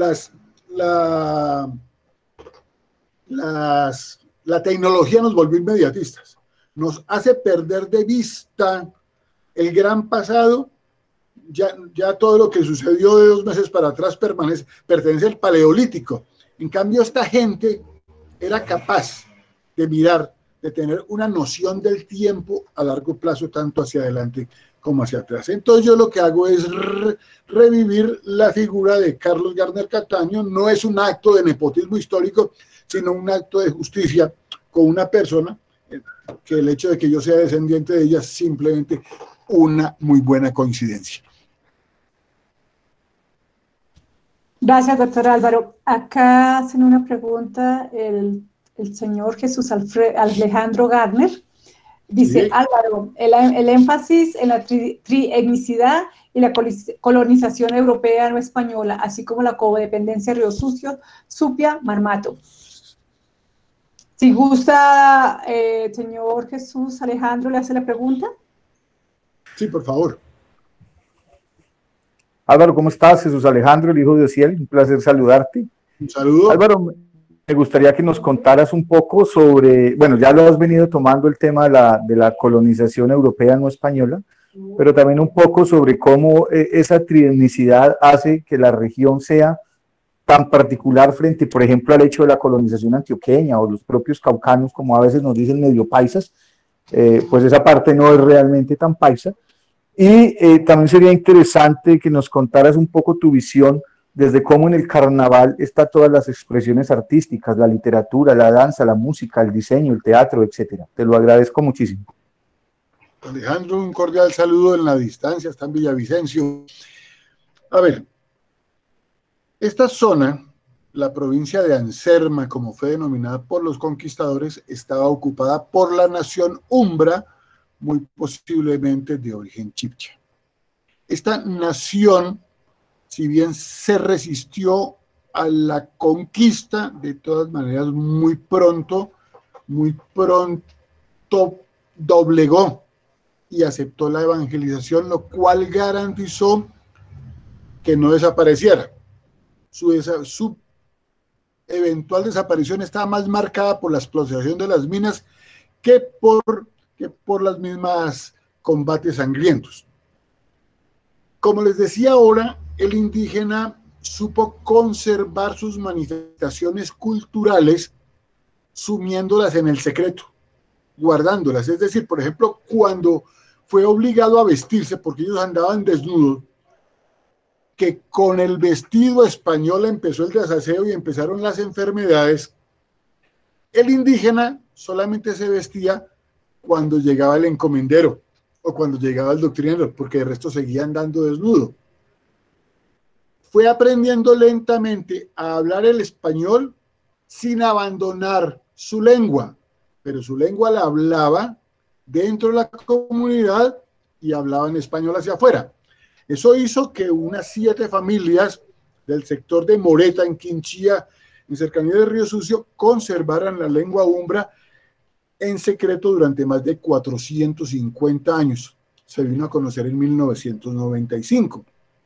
la tecnología nos volvió inmediatistas. Nos hace perder de vista el gran pasado. Ya todo lo que sucedió de 2 meses para atrás pertenece al Paleolítico. En cambio, esta gente era capaz de mirar, de tener una noción del tiempo a largo plazo, tanto hacia adelante como hacia atrás. Entonces yo lo que hago es revivir la figura de Carlos Gardner Cataño. No es un acto de nepotismo histórico, sino un acto de justicia con una persona que el hecho de que yo sea descendiente de ella es simplemente una muy buena coincidencia. Gracias, doctor Álvaro. Acá hacen una pregunta el señor Jesús Alejandro Gardner. Dice, sí. Álvaro, el énfasis en la trietnicidad y la colonización europea no española, así como la codependencia Río Sucio, Supia, Marmato. Si gusta, señor Jesús Alejandro, ¿le hace la pregunta? Sí, por favor. Álvaro, ¿cómo estás? Jesús Alejandro, el hijo de Ociel, un placer saludarte. Un saludo. Álvaro, me gustaría que nos contaras un poco sobre, bueno, ya lo has venido tomando el tema de la colonización europea no española, pero también un poco sobre cómo esa trietnicidad hace que la región sea tan particular frente, por ejemplo, al hecho de la colonización antioqueña o los propios caucanos, como a veces nos dicen medio paisas, pues esa parte no es realmente tan paisa. Y también sería interesante que nos contaras un poco tu visión desde cómo en el carnaval está todas las expresiones artísticas, la literatura, la danza, la música, el diseño, el teatro, etcétera. Te lo agradezco muchísimo. Alejandro, un cordial saludo en la distancia, está en Villavicencio. A ver, esta zona, la provincia de Anserma, como fue denominada por los conquistadores, estaba ocupada por la nación umbra, muy posiblemente de origen chibcha. Esta nación, si bien se resistió a la conquista, de todas maneras muy pronto doblegó y aceptó la evangelización, lo cual garantizó que no desapareciera. Su eventual desaparición estaba más marcada por la explotación de las minas que por las mismas combates sangrientos. Como les decía ahora, el indígena supo conservar sus manifestaciones culturales sumiéndolas en el secreto, guardándolas. Es decir, por ejemplo, cuando fue obligado a vestirse, porque ellos andaban desnudos, que con el vestido español empezó el desaseo y empezaron las enfermedades, el indígena solamente se vestía cuando llegaba el encomendero o cuando llegaba el doctrinero, porque de resto seguía andando desnudo. Fue aprendiendo lentamente a hablar el español sin abandonar su lengua, pero su lengua la hablaba dentro de la comunidad y hablaba en español hacia afuera. Eso hizo que unas 7 familias del sector de Moreta, en Quinchía, en cercanía de Río Sucio, conservaran la lengua umbra en secreto durante más de 450 años. Se vino a conocer en 1995.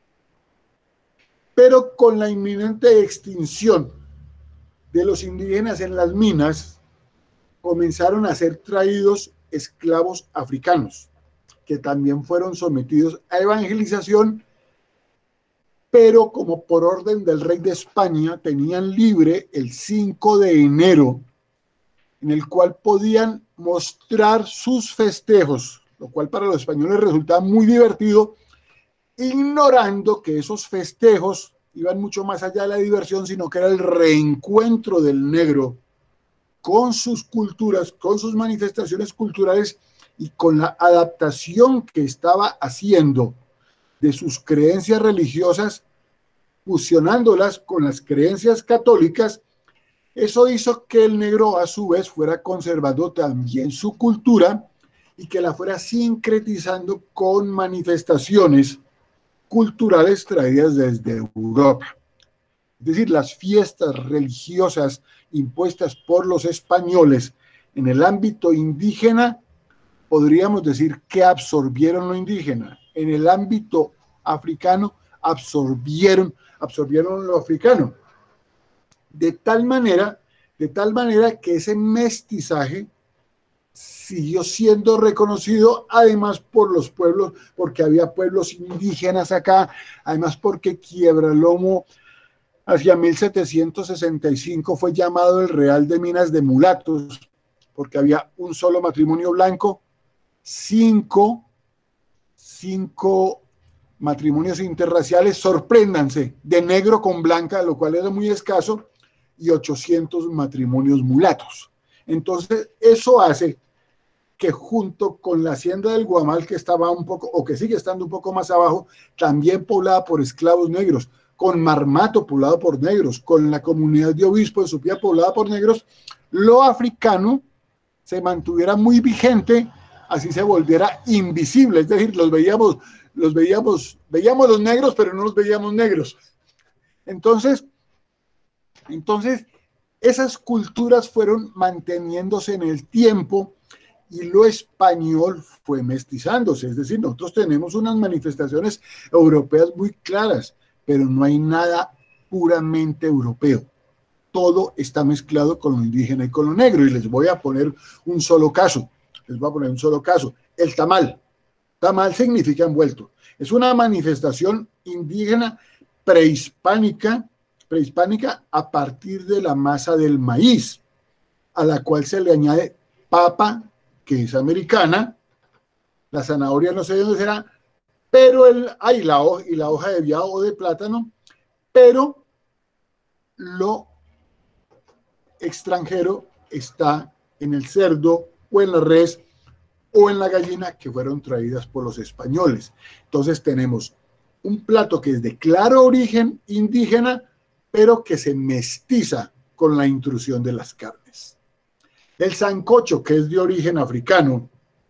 Pero con la inminente extinción de los indígenas en las minas, comenzaron a ser traídos esclavos africanos, que también fueron sometidos a evangelización, pero como por orden del rey de España tenían libre el 5 de enero, en el cual podían mostrar sus festejos, lo cual para los españoles resultaba muy divertido, ignorando que esos festejos iban mucho más allá de la diversión, sino que era el reencuentro del negro con sus culturas, con sus manifestaciones culturales y con la adaptación que estaba haciendo de sus creencias religiosas, fusionándolas con las creencias católicas. Eso hizo que el negro a su vez fuera conservando también su cultura y que la fuera sincretizando con manifestaciones culturales traídas desde Europa. Es decir, las fiestas religiosas impuestas por los españoles en el ámbito indígena, podríamos decir que absorbieron lo indígena. En el ámbito africano, absorbieron lo africano. De tal manera que ese mestizaje siguió siendo reconocido, además por los pueblos, porque había pueblos indígenas acá, además porque Quiebralomo hacia 1765 fue llamado el Real de Minas de Mulatos, porque había un solo matrimonio blanco, cinco matrimonios interraciales, sorpréndanse, de negro con blanca, lo cual era muy escaso, y 800 matrimonios mulatos. Entonces, eso hace que junto con la hacienda del Guamal, que estaba un poco, o que sigue estando un poco más abajo, también poblada por esclavos negros, con Marmato poblado por negros, con la comunidad de Obispo de Supía poblada por negros, lo africano se mantuviera muy vigente, así se volviera invisible, es decir, veíamos los negros, pero no los veíamos negros. Entonces, esas culturas fueron manteniéndose en el tiempo y lo español fue mestizándose. Es decir, nosotros tenemos unas manifestaciones europeas muy claras, pero no hay nada puramente europeo. Todo está mezclado con lo indígena y con lo negro. Y les voy a poner un solo caso. El tamal. Tamal significa envuelto. Es una manifestación indígena prehispánica a partir de la masa del maíz, a la cual se le añade papa, que es americana, la zanahoria no sé de dónde será, pero la hoja de viado o de plátano, pero lo extranjero está en el cerdo o en la res o en la gallina que fueron traídas por los españoles. Entonces tenemos un plato que es de claro origen indígena, pero que se mestiza con la intrusión de las carnes. El sancocho, que es de origen africano,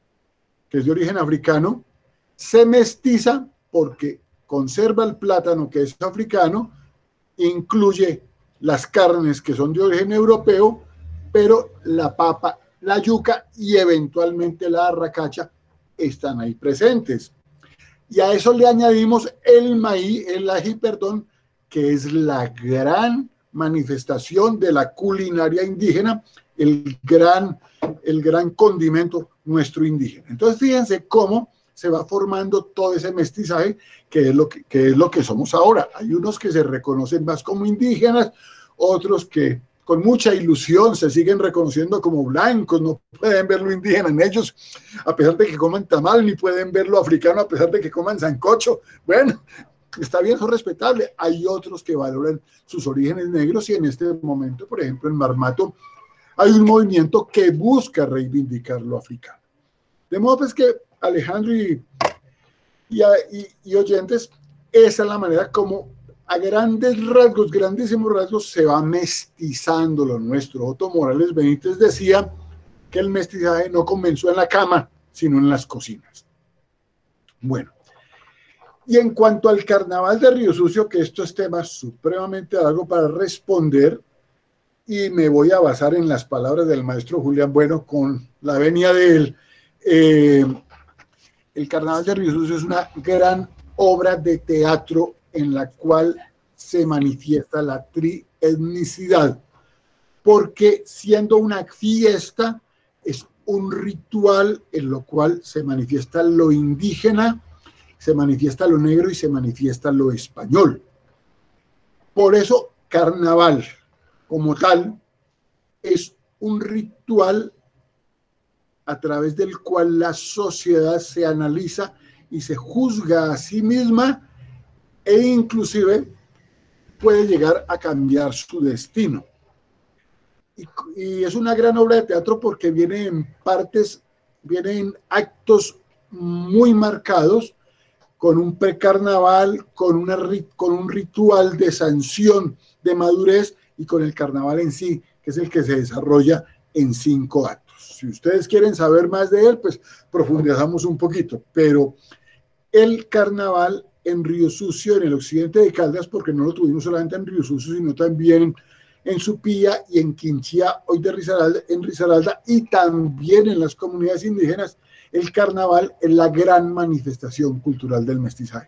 se mestiza porque conserva el plátano, que es africano, incluye las carnes que son de origen europeo, pero la papa, la yuca y eventualmente la arracacha están ahí presentes. Y a eso le añadimos el ají, que es la gran manifestación de la culinaria indígena, el gran condimento nuestro indígena. Entonces fíjense cómo se va formando todo ese mestizaje que es lo que somos ahora. Hay unos que se reconocen más como indígenas, otros que con mucha ilusión se siguen reconociendo como blancos, no pueden ver lo indígena en ellos, a pesar de que coman tamal, ni pueden ver lo africano a pesar de que coman sancocho. Bueno, está bien, son respetables. Hay otros que valoran sus orígenes negros y en este momento, por ejemplo, en Marmato, hay un movimiento que busca reivindicar lo africano. De modo pues que Alejandro y oyentes, esa es la manera como a grandes rasgos, grandísimos rasgos, se va mestizando lo nuestro. Otto Morales Benítez decía que el mestizaje no comenzó en la cama, sino en las cocinas. Bueno, y en cuanto al carnaval de Río Sucio, que esto es tema supremamente largo para responder, y me voy a basar en las palabras del maestro Julián Bueno con la venia de él. El carnaval de Río Sucio es una gran obra de teatro en la cual se manifiesta la trietnicidad, porque siendo una fiesta es un ritual en lo cual se manifiesta lo indígena, se manifiesta lo negro y se manifiesta lo español. Por eso carnaval como tal es un ritual a través del cual la sociedad se analiza y se juzga a sí misma e inclusive puede llegar a cambiar su destino. Y es una gran obra de teatro porque viene en actos muy marcados, con un precarnaval, con un ritual de sanción, de madurez, y con el carnaval en sí, que es el que se desarrolla en 5 actos. Si ustedes quieren saber más de él, pues profundizamos un poquito, pero el carnaval en Río Sucio, en el occidente de Caldas, porque no lo tuvimos solamente en Río Sucio, sino también en Supía y en Quinchía, hoy en Risaralda, y también en las comunidades indígenas, el carnaval es la gran manifestación cultural del mestizaje.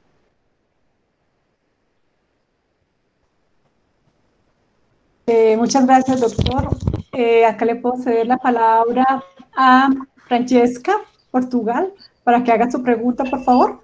Muchas gracias, doctor. Acá le puedo ceder la palabra a Francesca, Portugal, para que haga su pregunta, por favor.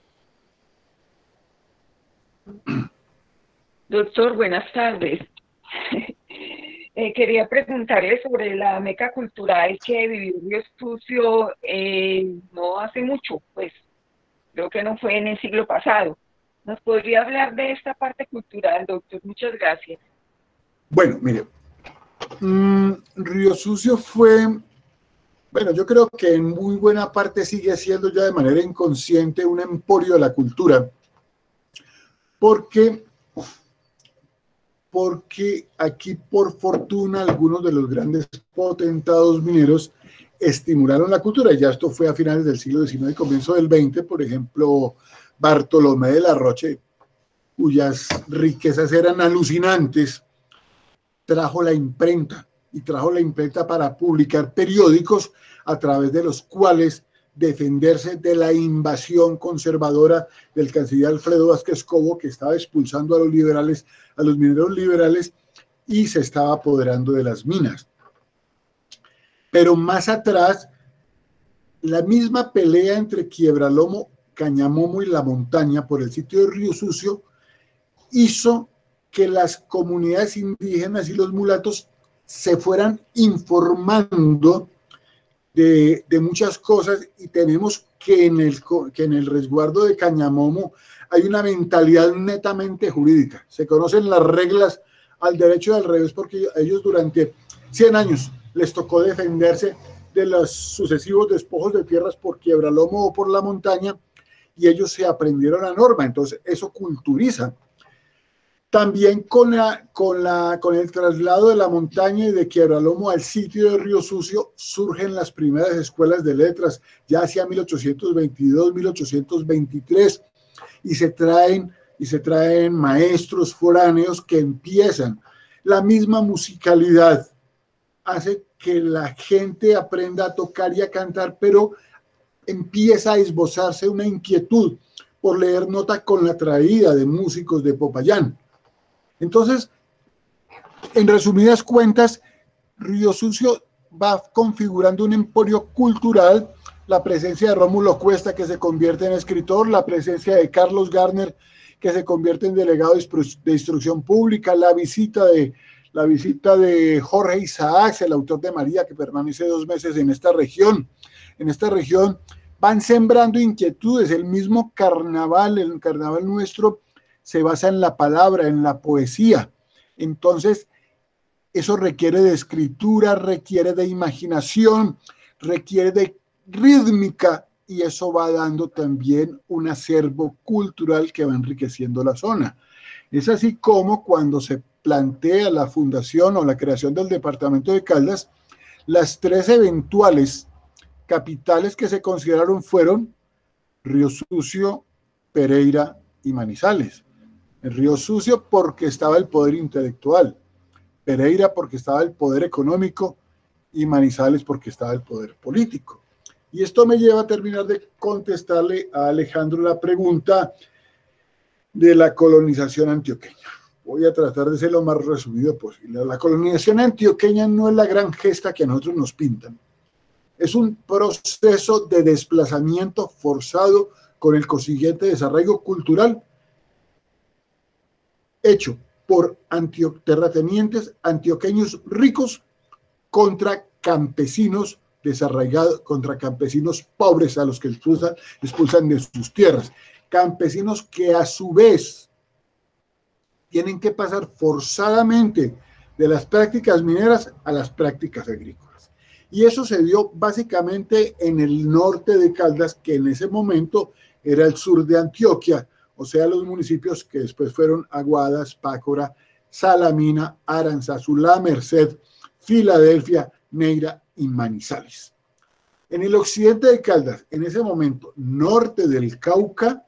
Doctor, buenas tardes. Quería preguntarle sobre la meca cultural que vivió Río Sucio no hace mucho, pues creo que no fue en el siglo pasado. ¿Nos podría hablar de esta parte cultural, doctor? Muchas gracias. Bueno, mire, Río Sucio fue, bueno, yo creo que en muy buena parte sigue siendo ya de manera inconsciente un emporio de la cultura, porque aquí por fortuna algunos de los grandes potentados mineros estimularon la cultura, y ya esto fue a finales del siglo XIX y comienzo del XX, por ejemplo, Bartolomé de la Roche, cuyas riquezas eran alucinantes, trajo la imprenta y trajo la imprenta para publicar periódicos a través de los cuales defenderse de la invasión conservadora del canciller Alfredo Vázquez Cobo, que estaba expulsando a los liberales, a los mineros liberales, y se estaba apoderando de las minas. Pero más atrás, la misma pelea entre Quiebralomo, Cañamomo y La Montaña por el sitio de Río Sucio hizo que las comunidades indígenas y los mulatos se fueran informando de muchas cosas, y tenemos que en el resguardo de Cañamomo hay una mentalidad netamente jurídica. Se conocen las reglas al derecho y al revés, porque ellos durante 100 años les tocó defenderse de los sucesivos despojos de tierras por Quiebralomo o por La Montaña, y ellos se aprendieron la norma. Entonces eso culturiza. También con el traslado de La Montaña y de Quiebralomo al sitio de Río Sucio surgen las primeras escuelas de letras, ya hacia 1822, 1823, y se traen maestros foráneos que empiezan. La misma musicalidad hace que la gente aprenda a tocar y a cantar, pero empieza a esbozarse una inquietud por leer nota con la traída de músicos de Popayán. Entonces, en resumidas cuentas, Río Sucio va configurando un emporio cultural, la presencia de Rómulo Cuesta, que se convierte en escritor, la presencia de Carlos Garner, que se convierte en delegado de instrucción pública, la visita de Jorge Isaacs, el autor de María, que permanece 2 meses en esta región. En esta región van sembrando inquietudes. El mismo carnaval, el carnaval nuestro, se basa en la palabra, en la poesía. Entonces, eso requiere de escritura, requiere de imaginación, requiere de rítmica, y eso va dando también un acervo cultural que va enriqueciendo la zona. Es así como cuando se plantea la fundación o la creación del departamento de Caldas, las 3 eventuales capitales que se consideraron fueron Río Sucio, Pereira y Manizales. En Río Sucio porque estaba el poder intelectual, Pereira porque estaba el poder económico, y Manizales porque estaba el poder político. Y esto me lleva a terminar de contestarle a Alejandro la pregunta de la colonización antioqueña. Voy a tratar de ser lo más resumido posible. La colonización antioqueña no es la gran gesta que a nosotros nos pintan. Es un proceso de desplazamiento forzado con el consiguiente desarraigo cultural hecho por terratenientes antioqueños ricos contra campesinos desarraigados, contra campesinos pobres a los que expulsan de sus tierras. Campesinos que a su vez tienen que pasar forzadamente de las prácticas mineras a las prácticas agrícolas. Y eso se dio básicamente en el norte de Caldas, que en ese momento era el sur de Antioquia, o sea, los municipios que después fueron Aguadas, Pácora, Salamina, Aranzazu, La Merced, Filadelfia, Neira y Manizales. En el occidente de Caldas, en ese momento, norte del Cauca,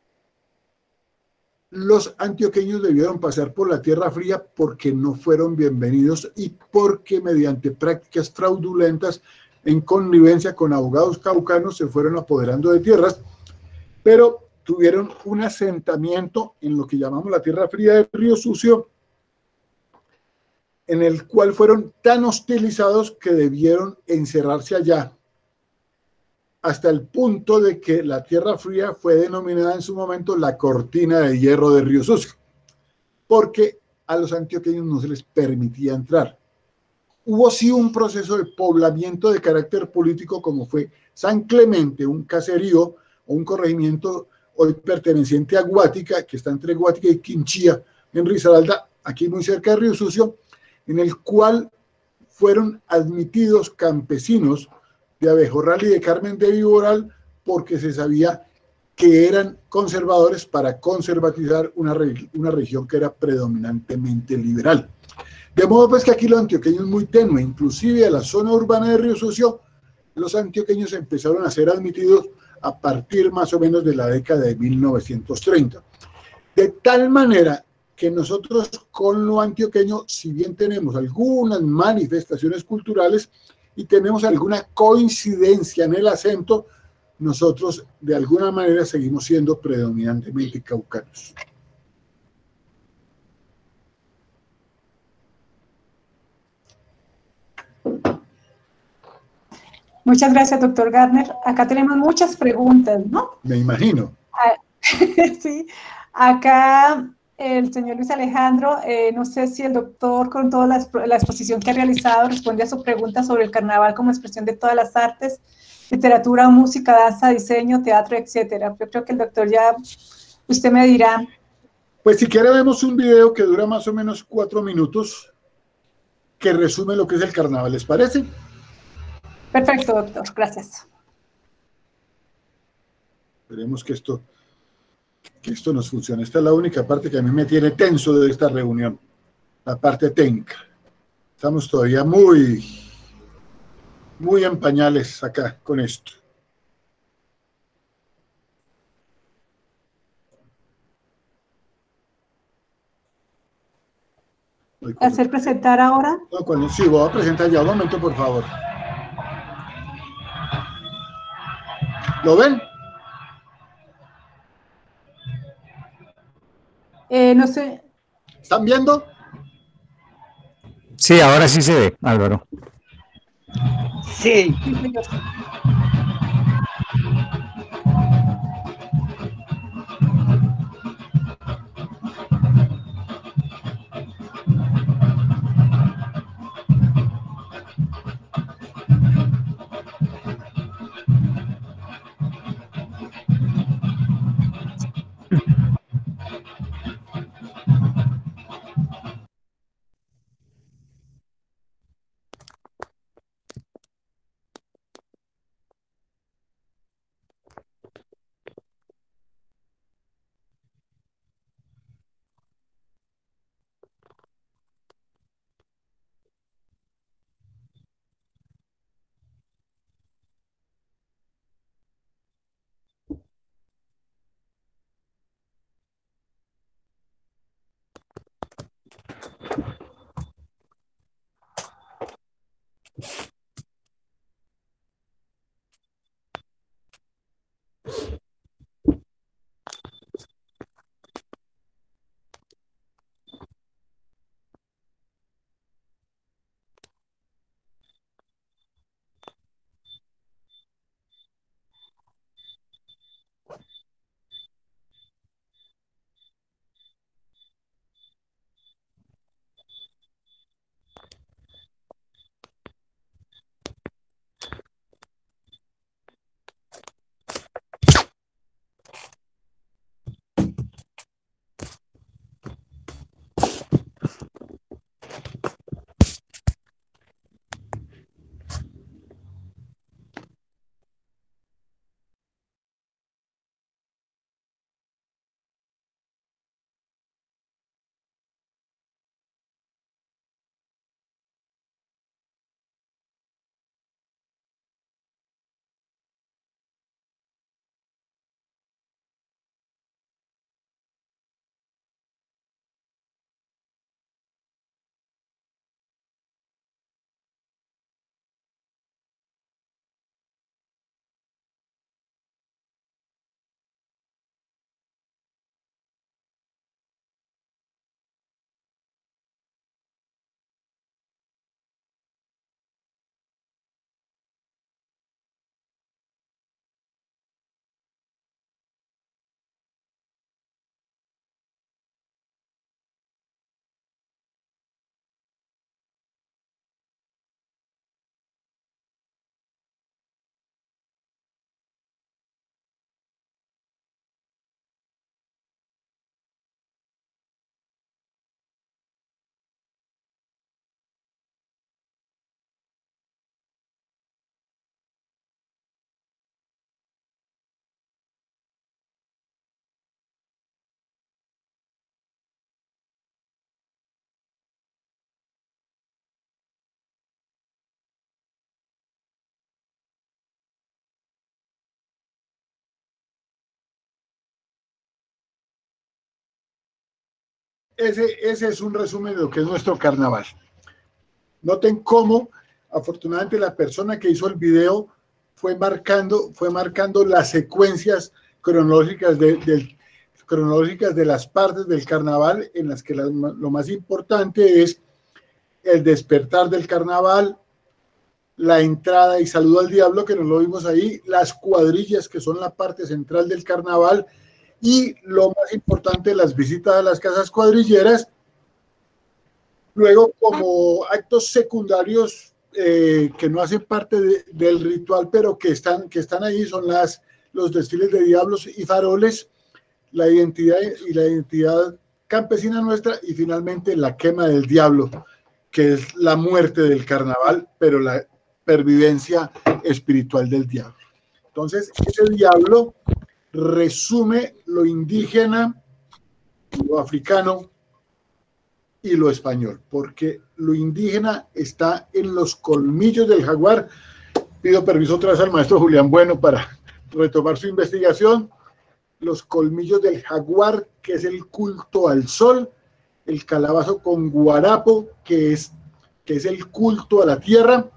los antioqueños debieron pasar por la Tierra Fría porque no fueron bienvenidos y porque mediante prácticas fraudulentas en connivencia con abogados caucanos se fueron apoderando de tierras, pero tuvieron un asentamiento en lo que llamamos la Tierra Fría del Río Sucio, en el cual fueron tan hostilizados que debieron encerrarse allá, hasta el punto de que la Tierra Fría fue denominada en su momento la cortina de hierro de Río Sucio, porque a los antioqueños no se les permitía entrar. Hubo sí un proceso de poblamiento de carácter político, como fue San Clemente, un caserío o un corregimiento hoy perteneciente a Guática, que está entre Guática y Quinchía, en Risaralda, aquí muy cerca de Río Sucio, en el cual fueron admitidos campesinos de Abejorral y de Carmen de Viboral porque se sabía que eran conservadores para conservatizar una región que era predominantemente liberal. De modo pues que aquí los antioqueños muy tenue, inclusive a la zona urbana de Río Sucio, los antioqueños empezaron a ser admitidos a partir más o menos de la década de 1930. De tal manera que nosotros con lo antioqueño, si bien tenemos algunas manifestaciones culturales y tenemos alguna coincidencia en el acento, nosotros de alguna manera seguimos siendo predominantemente caucanos. Muchas gracias, doctor Gardner. Acá tenemos muchas preguntas, ¿no? Me imagino. Sí, acá el señor Luis Alejandro, no sé si el doctor con toda la exposición que ha realizado responde a su pregunta sobre el carnaval como expresión de todas las artes, literatura, música, danza, diseño, teatro, etcétera. Yo creo que el doctor ya, usted me dirá. Pues si quiere vemos un video que dura más o menos 4 minutos que resume lo que es el carnaval, ¿les parece? Perfecto, doctor, gracias. Esperemos que esto nos funcione. Esta es la única parte que a mí me tiene tenso de esta reunión, la parte técnica. Estamos todavía muy en pañales acá con esto. ¿Hacer presentar ahora? No, sí, voy a presentar ya. Un momento, por favor. ¿Lo ven? No sé. ¿Están viendo? Sí, ahora sí se ve, Álvaro. Sí. ese es un resumen de lo que es nuestro carnaval. Noten cómo, afortunadamente, la persona que hizo el video fue marcando las secuencias cronológicas de las partes del carnaval, en las que lo más importante es el despertar del carnaval, la entrada y saludo al diablo, que nos lo vimos ahí, las cuadrillas, que son la parte central del carnaval, y lo más importante, las visitas a las casas cuadrilleras. Luego, como actos secundarios que no hacen parte del ritual, pero que están ahí, son los desfiles de diablos y faroles, la identidad campesina nuestra, y finalmente la quema del diablo, que es la muerte del carnaval, pero la pervivencia espiritual del diablo. Entonces, ese diablo resume lo indígena, lo africano y lo español, porque lo indígena está en los colmillos del jaguar. Pido permiso otra vez al maestro Julián Bueno para retomar su investigación. Los colmillos del jaguar, que es el culto al sol, el calabazo con guarapo, que es el culto a la tierra,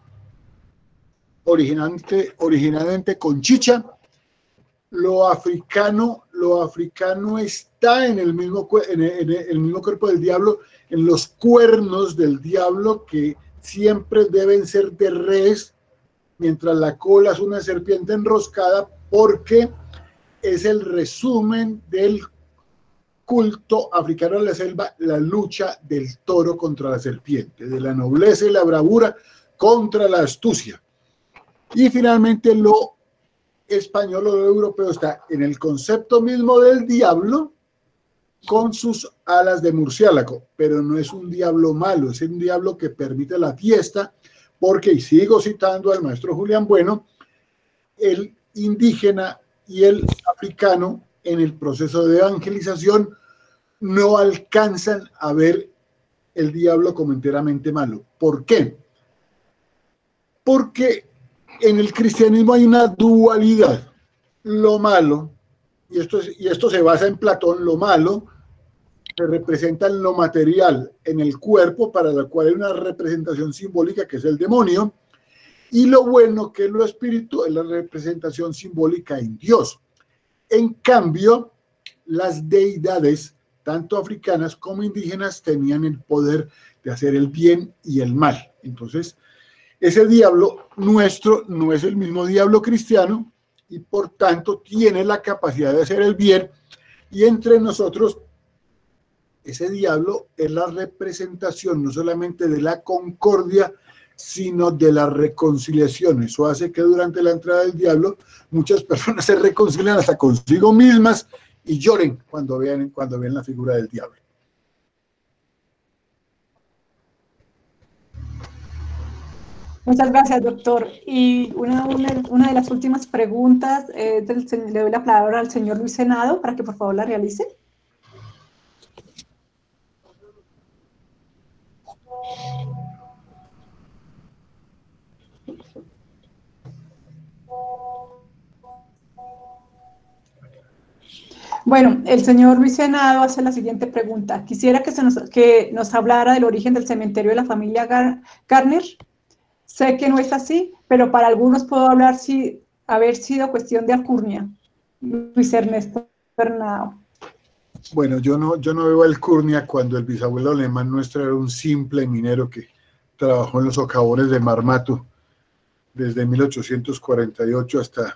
originalmente con chicha. Lo africano está en el mismo cuerpo del diablo, en los cuernos del diablo, que siempre deben ser de res, mientras la cola es una serpiente enroscada, porque es el resumen del culto africano de la selva, la lucha del toro contra la serpiente, de la nobleza y la bravura contra la astucia. Y finalmente lo español o lo europeo está en el concepto mismo del diablo, con sus alas de murciélago, pero no es un diablo malo, es un diablo que permite la fiesta, porque, y sigo citando al maestro Julián Bueno, el indígena y el africano en el proceso de evangelización no alcanzan a ver el diablo como enteramente malo. ¿Por qué? Porque en el cristianismo hay una dualidad. Lo malo, y esto se basa en Platón, lo malo se representa en lo material, en el cuerpo, para la cual hay una representación simbólica que es el demonio, y lo bueno, que es lo espíritu, es la representación simbólica en Dios. En cambio, las deidades, tanto africanas como indígenas, tenían el poder de hacer el bien y el mal. Entonces, ese diablo nuestro no es el mismo diablo cristiano, y por tanto tiene la capacidad de hacer el bien, y entre nosotros ese diablo es la representación no solamente de la concordia, sino de la reconciliación. Eso hace que durante la entrada del diablo muchas personas se reconcilian hasta consigo mismas y lloren cuando ven la figura del diablo. Muchas gracias, doctor. Y una de las últimas preguntas, le doy la palabra al señor Luis Senado para que por favor la realice. Bueno, el señor Luis Senado hace la siguiente pregunta. Quisiera que nos hablara del origen del cementerio de la familia Garner. Sé que no es así, pero para algunos puedo haber sido cuestión de alcurnia. Luis Ernesto Bernao. Bueno, yo no veo alcurnia cuando el bisabuelo alemán nuestro era un simple minero que trabajó en los socavones de Marmato desde 1848 hasta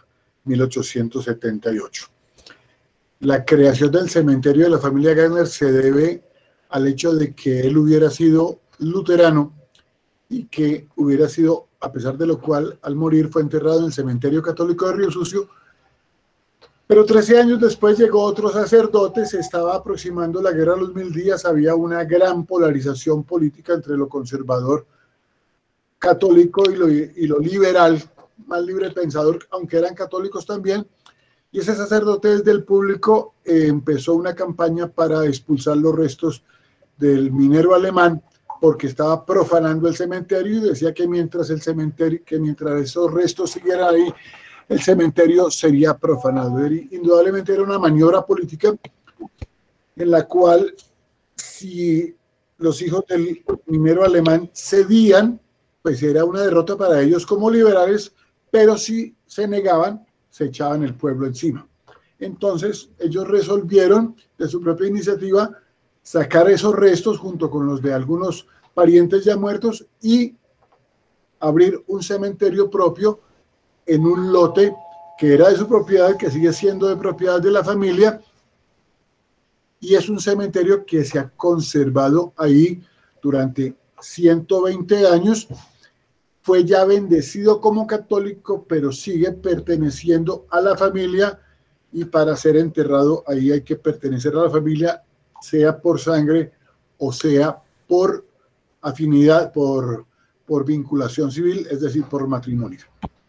1878. La creación del cementerio de la familia Garner se debe al hecho de que él hubiera sido luterano y que hubiera sido, a pesar de lo cual, al morir fue enterrado en el cementerio católico de Río Sucio. Pero 13 años después llegó otro sacerdote, se estaba aproximando la Guerra de los 1000 días, había una gran polarización política entre lo conservador católico y lo liberal, más libre pensador, aunque eran católicos también. Y ese sacerdote desde el público empezó una campaña para expulsar los restos del minero alemán, porque estaba profanando el cementerio, y decía que mientras esos restos siguieran ahí, el cementerio sería profanado. Indudablemente era una maniobra política en la cual si los hijos del minero alemán cedían, pues era una derrota para ellos como liberales, pero si se negaban, se echaban el pueblo encima. Entonces ellos resolvieron de su propia iniciativa sacar esos restos junto con los de algunos parientes ya muertos y abrir un cementerio propio en un lote que era de su propiedad, que sigue siendo de propiedad de la familia, y es un cementerio que se ha conservado ahí durante 120 años. Fue ya bendecido como católico, pero sigue perteneciendo a la familia, y para ser enterrado ahí hay que pertenecer a la familia, sea por sangre o sea por afinidad, por vinculación civil, es decir, por matrimonio.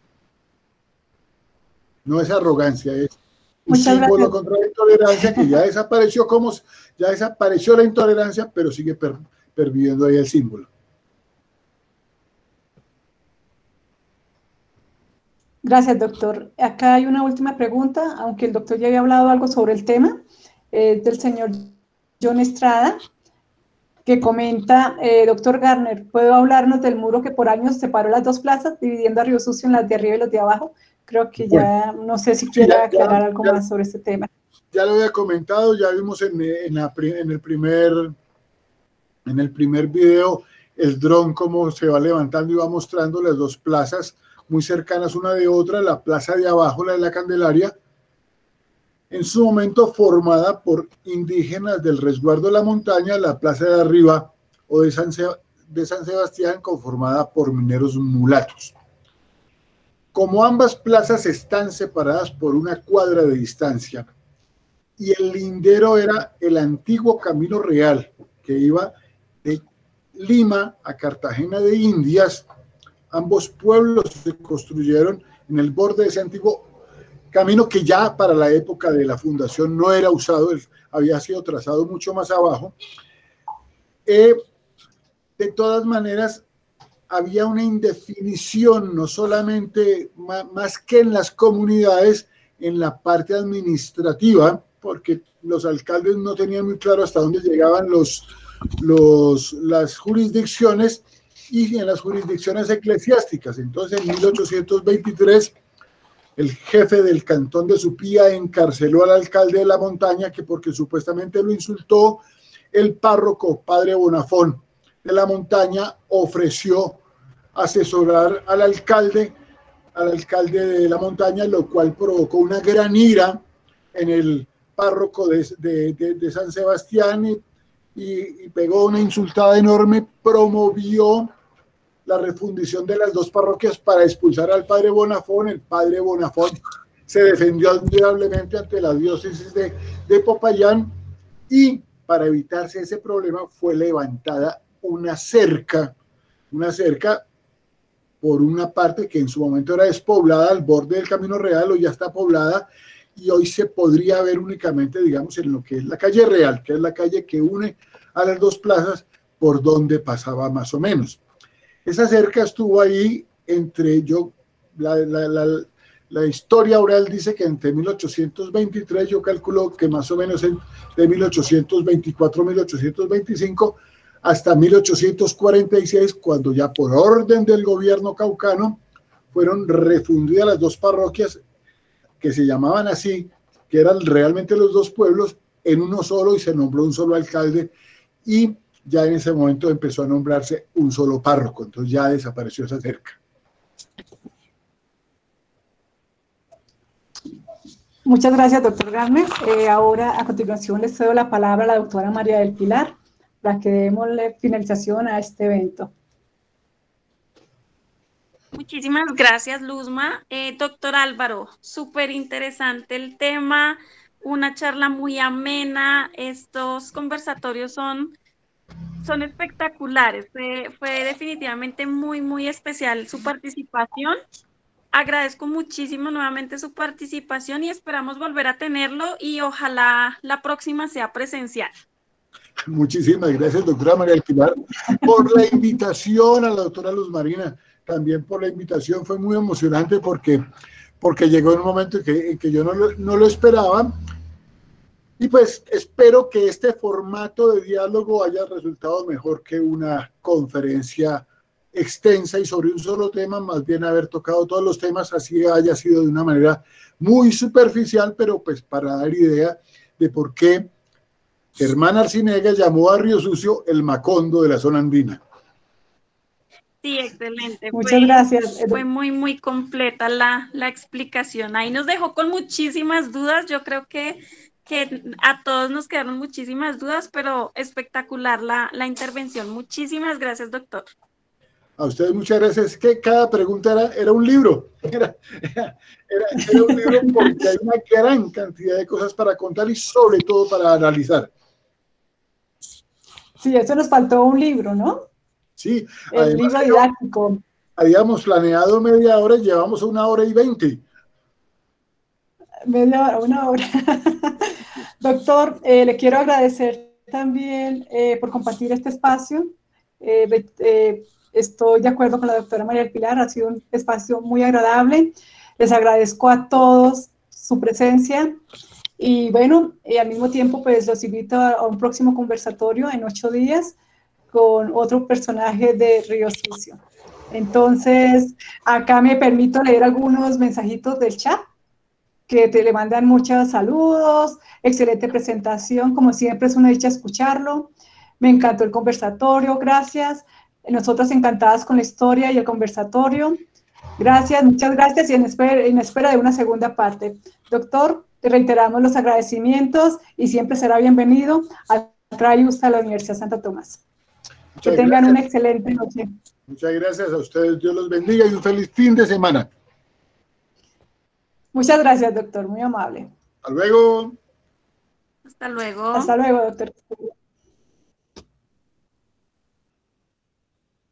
No es arrogancia, es un símbolo contra la intolerancia que ya desapareció, ya desapareció la intolerancia, pero sigue perviviendo ahí el símbolo. Gracias, doctor. Acá hay una última pregunta, aunque el doctor ya había hablado algo sobre el tema, del señor John Estrada, que comenta, doctor Garner, ¿puedo hablarnos del muro que por años separó las dos plazas, dividiendo a Río Sucio en las de arriba y las de abajo? Creo que ya, no sé si quiera aclarar algo más sobre este tema. Ya lo había comentado, ya vimos en el primer video el dron cómo se va levantando y va mostrando las dos plazas muy cercanas una de otra. La plaza de abajo, la de la Candelaria, en su momento formada por indígenas del resguardo de la montaña, la plaza de arriba o de San Sebastián, conformada por mineros mulatos. Como ambas plazas están separadas por una cuadra de distancia y el lindero era el antiguo Camino Real que iba de Lima a Cartagena de Indias, ambos pueblos se construyeron en el borde de ese antiguo camino que ya para la época de la fundación no era usado, había sido trazado mucho más abajo. De todas maneras, había una indefinición, no solamente más que en las comunidades, en la parte administrativa, porque los alcaldes no tenían muy claro hasta dónde llegaban las jurisdicciones, y en las jurisdicciones eclesiásticas. Entonces, en 1823, el jefe del cantón de Supía encarceló al alcalde de la montaña, que porque supuestamente lo insultó. El párroco, padre Bonafón de la montaña, ofreció asesorar al alcalde de la montaña, lo cual provocó una gran ira en el párroco de San Sebastián, y pegó una insultada enorme. Promovió la refundición de las dos parroquias para expulsar al padre Bonafón. El padre Bonafón se defendió admirablemente ante la diócesis de Popayán, y para evitarse ese problema fue levantada una cerca por una parte que en su momento era despoblada al borde del Camino Real, hoy ya está poblada, y hoy se podría ver únicamente, digamos, en lo que es la calle Real, que es la calle que une a las dos plazas, por donde pasaba más o menos. Esa cerca estuvo ahí la historia oral dice que entre 1823, yo calculo que más o menos de 1824 a 1825, hasta 1846, cuando ya por orden del gobierno caucano fueron refundidas las dos parroquias, que se llamaban así, que eran realmente los dos pueblos, en uno solo, y se nombró un solo alcalde, y ya en ese momento empezó a nombrarse un solo párroco. Entonces ya desapareció esa cerca. Muchas gracias, doctor Garner. Ahora, a continuación, les cedo la palabra a la doctora María del Pilar para que demos finalización a este evento. Muchísimas gracias, Luzma. Doctor Álvaro, súper interesante el tema, una charla muy amena. Estos conversatorios son espectaculares. Fue definitivamente muy, muy especial su participación. Agradezco muchísimo nuevamente su participación y esperamos volver a tenerlo, y ojalá la próxima sea presencial. Muchísimas gracias, doctora María del Pilar, por la invitación, a la doctora Luz Marina también por la invitación. Fue muy emocionante porque llegó en un momento en que yo no lo esperaba, Y pues espero que este formato de diálogo haya resultado mejor que una conferencia extensa y sobre un solo tema, más bien haber tocado todos los temas, así haya sido de una manera muy superficial, pero pues para dar idea de por qué Germán Arciniegas llamó a Río Sucio el Macondo de la zona andina. Sí, excelente. Muchas gracias. Fue muy completa la explicación. Ahí nos dejó con muchísimas dudas. Yo creo que a todos nos quedaron muchísimas dudas, pero espectacular la intervención. Muchísimas gracias, doctor. A ustedes muchas gracias. Es que cada pregunta era un libro. Era un libro porque hay una gran cantidad de cosas para contar y sobre todo para analizar. Sí, eso nos faltó un libro, ¿no? Sí, el libro didáctico. Habíamos planeado media hora y llevamos 1 hora y 20. Media hora, 1 hora. Doctor, le quiero agradecer también por compartir este espacio. Estoy de acuerdo con la doctora María del Pilar, ha sido un espacio muy agradable. Les agradezco a todos su presencia y bueno, al mismo tiempo pues los invito a un próximo conversatorio en 8 días con otro personaje de Río Sucio. Entonces, acá me permito leer algunos mensajitos del chat que le mandan muchos saludos, excelente presentación, como siempre es una dicha escucharlo, me encantó el conversatorio, gracias, nosotras encantadas con la historia y el conversatorio, gracias, muchas gracias y en espera de una segunda parte. Doctor, te reiteramos los agradecimientos y siempre será bienvenido al TRAIUS a la Universidad Santo Tomás. Que tengan una excelente noche. Muchas gracias a ustedes, Dios los bendiga y un feliz fin de semana. Muchas gracias, doctor, muy amable. Hasta luego. Hasta luego. Hasta luego, doctor.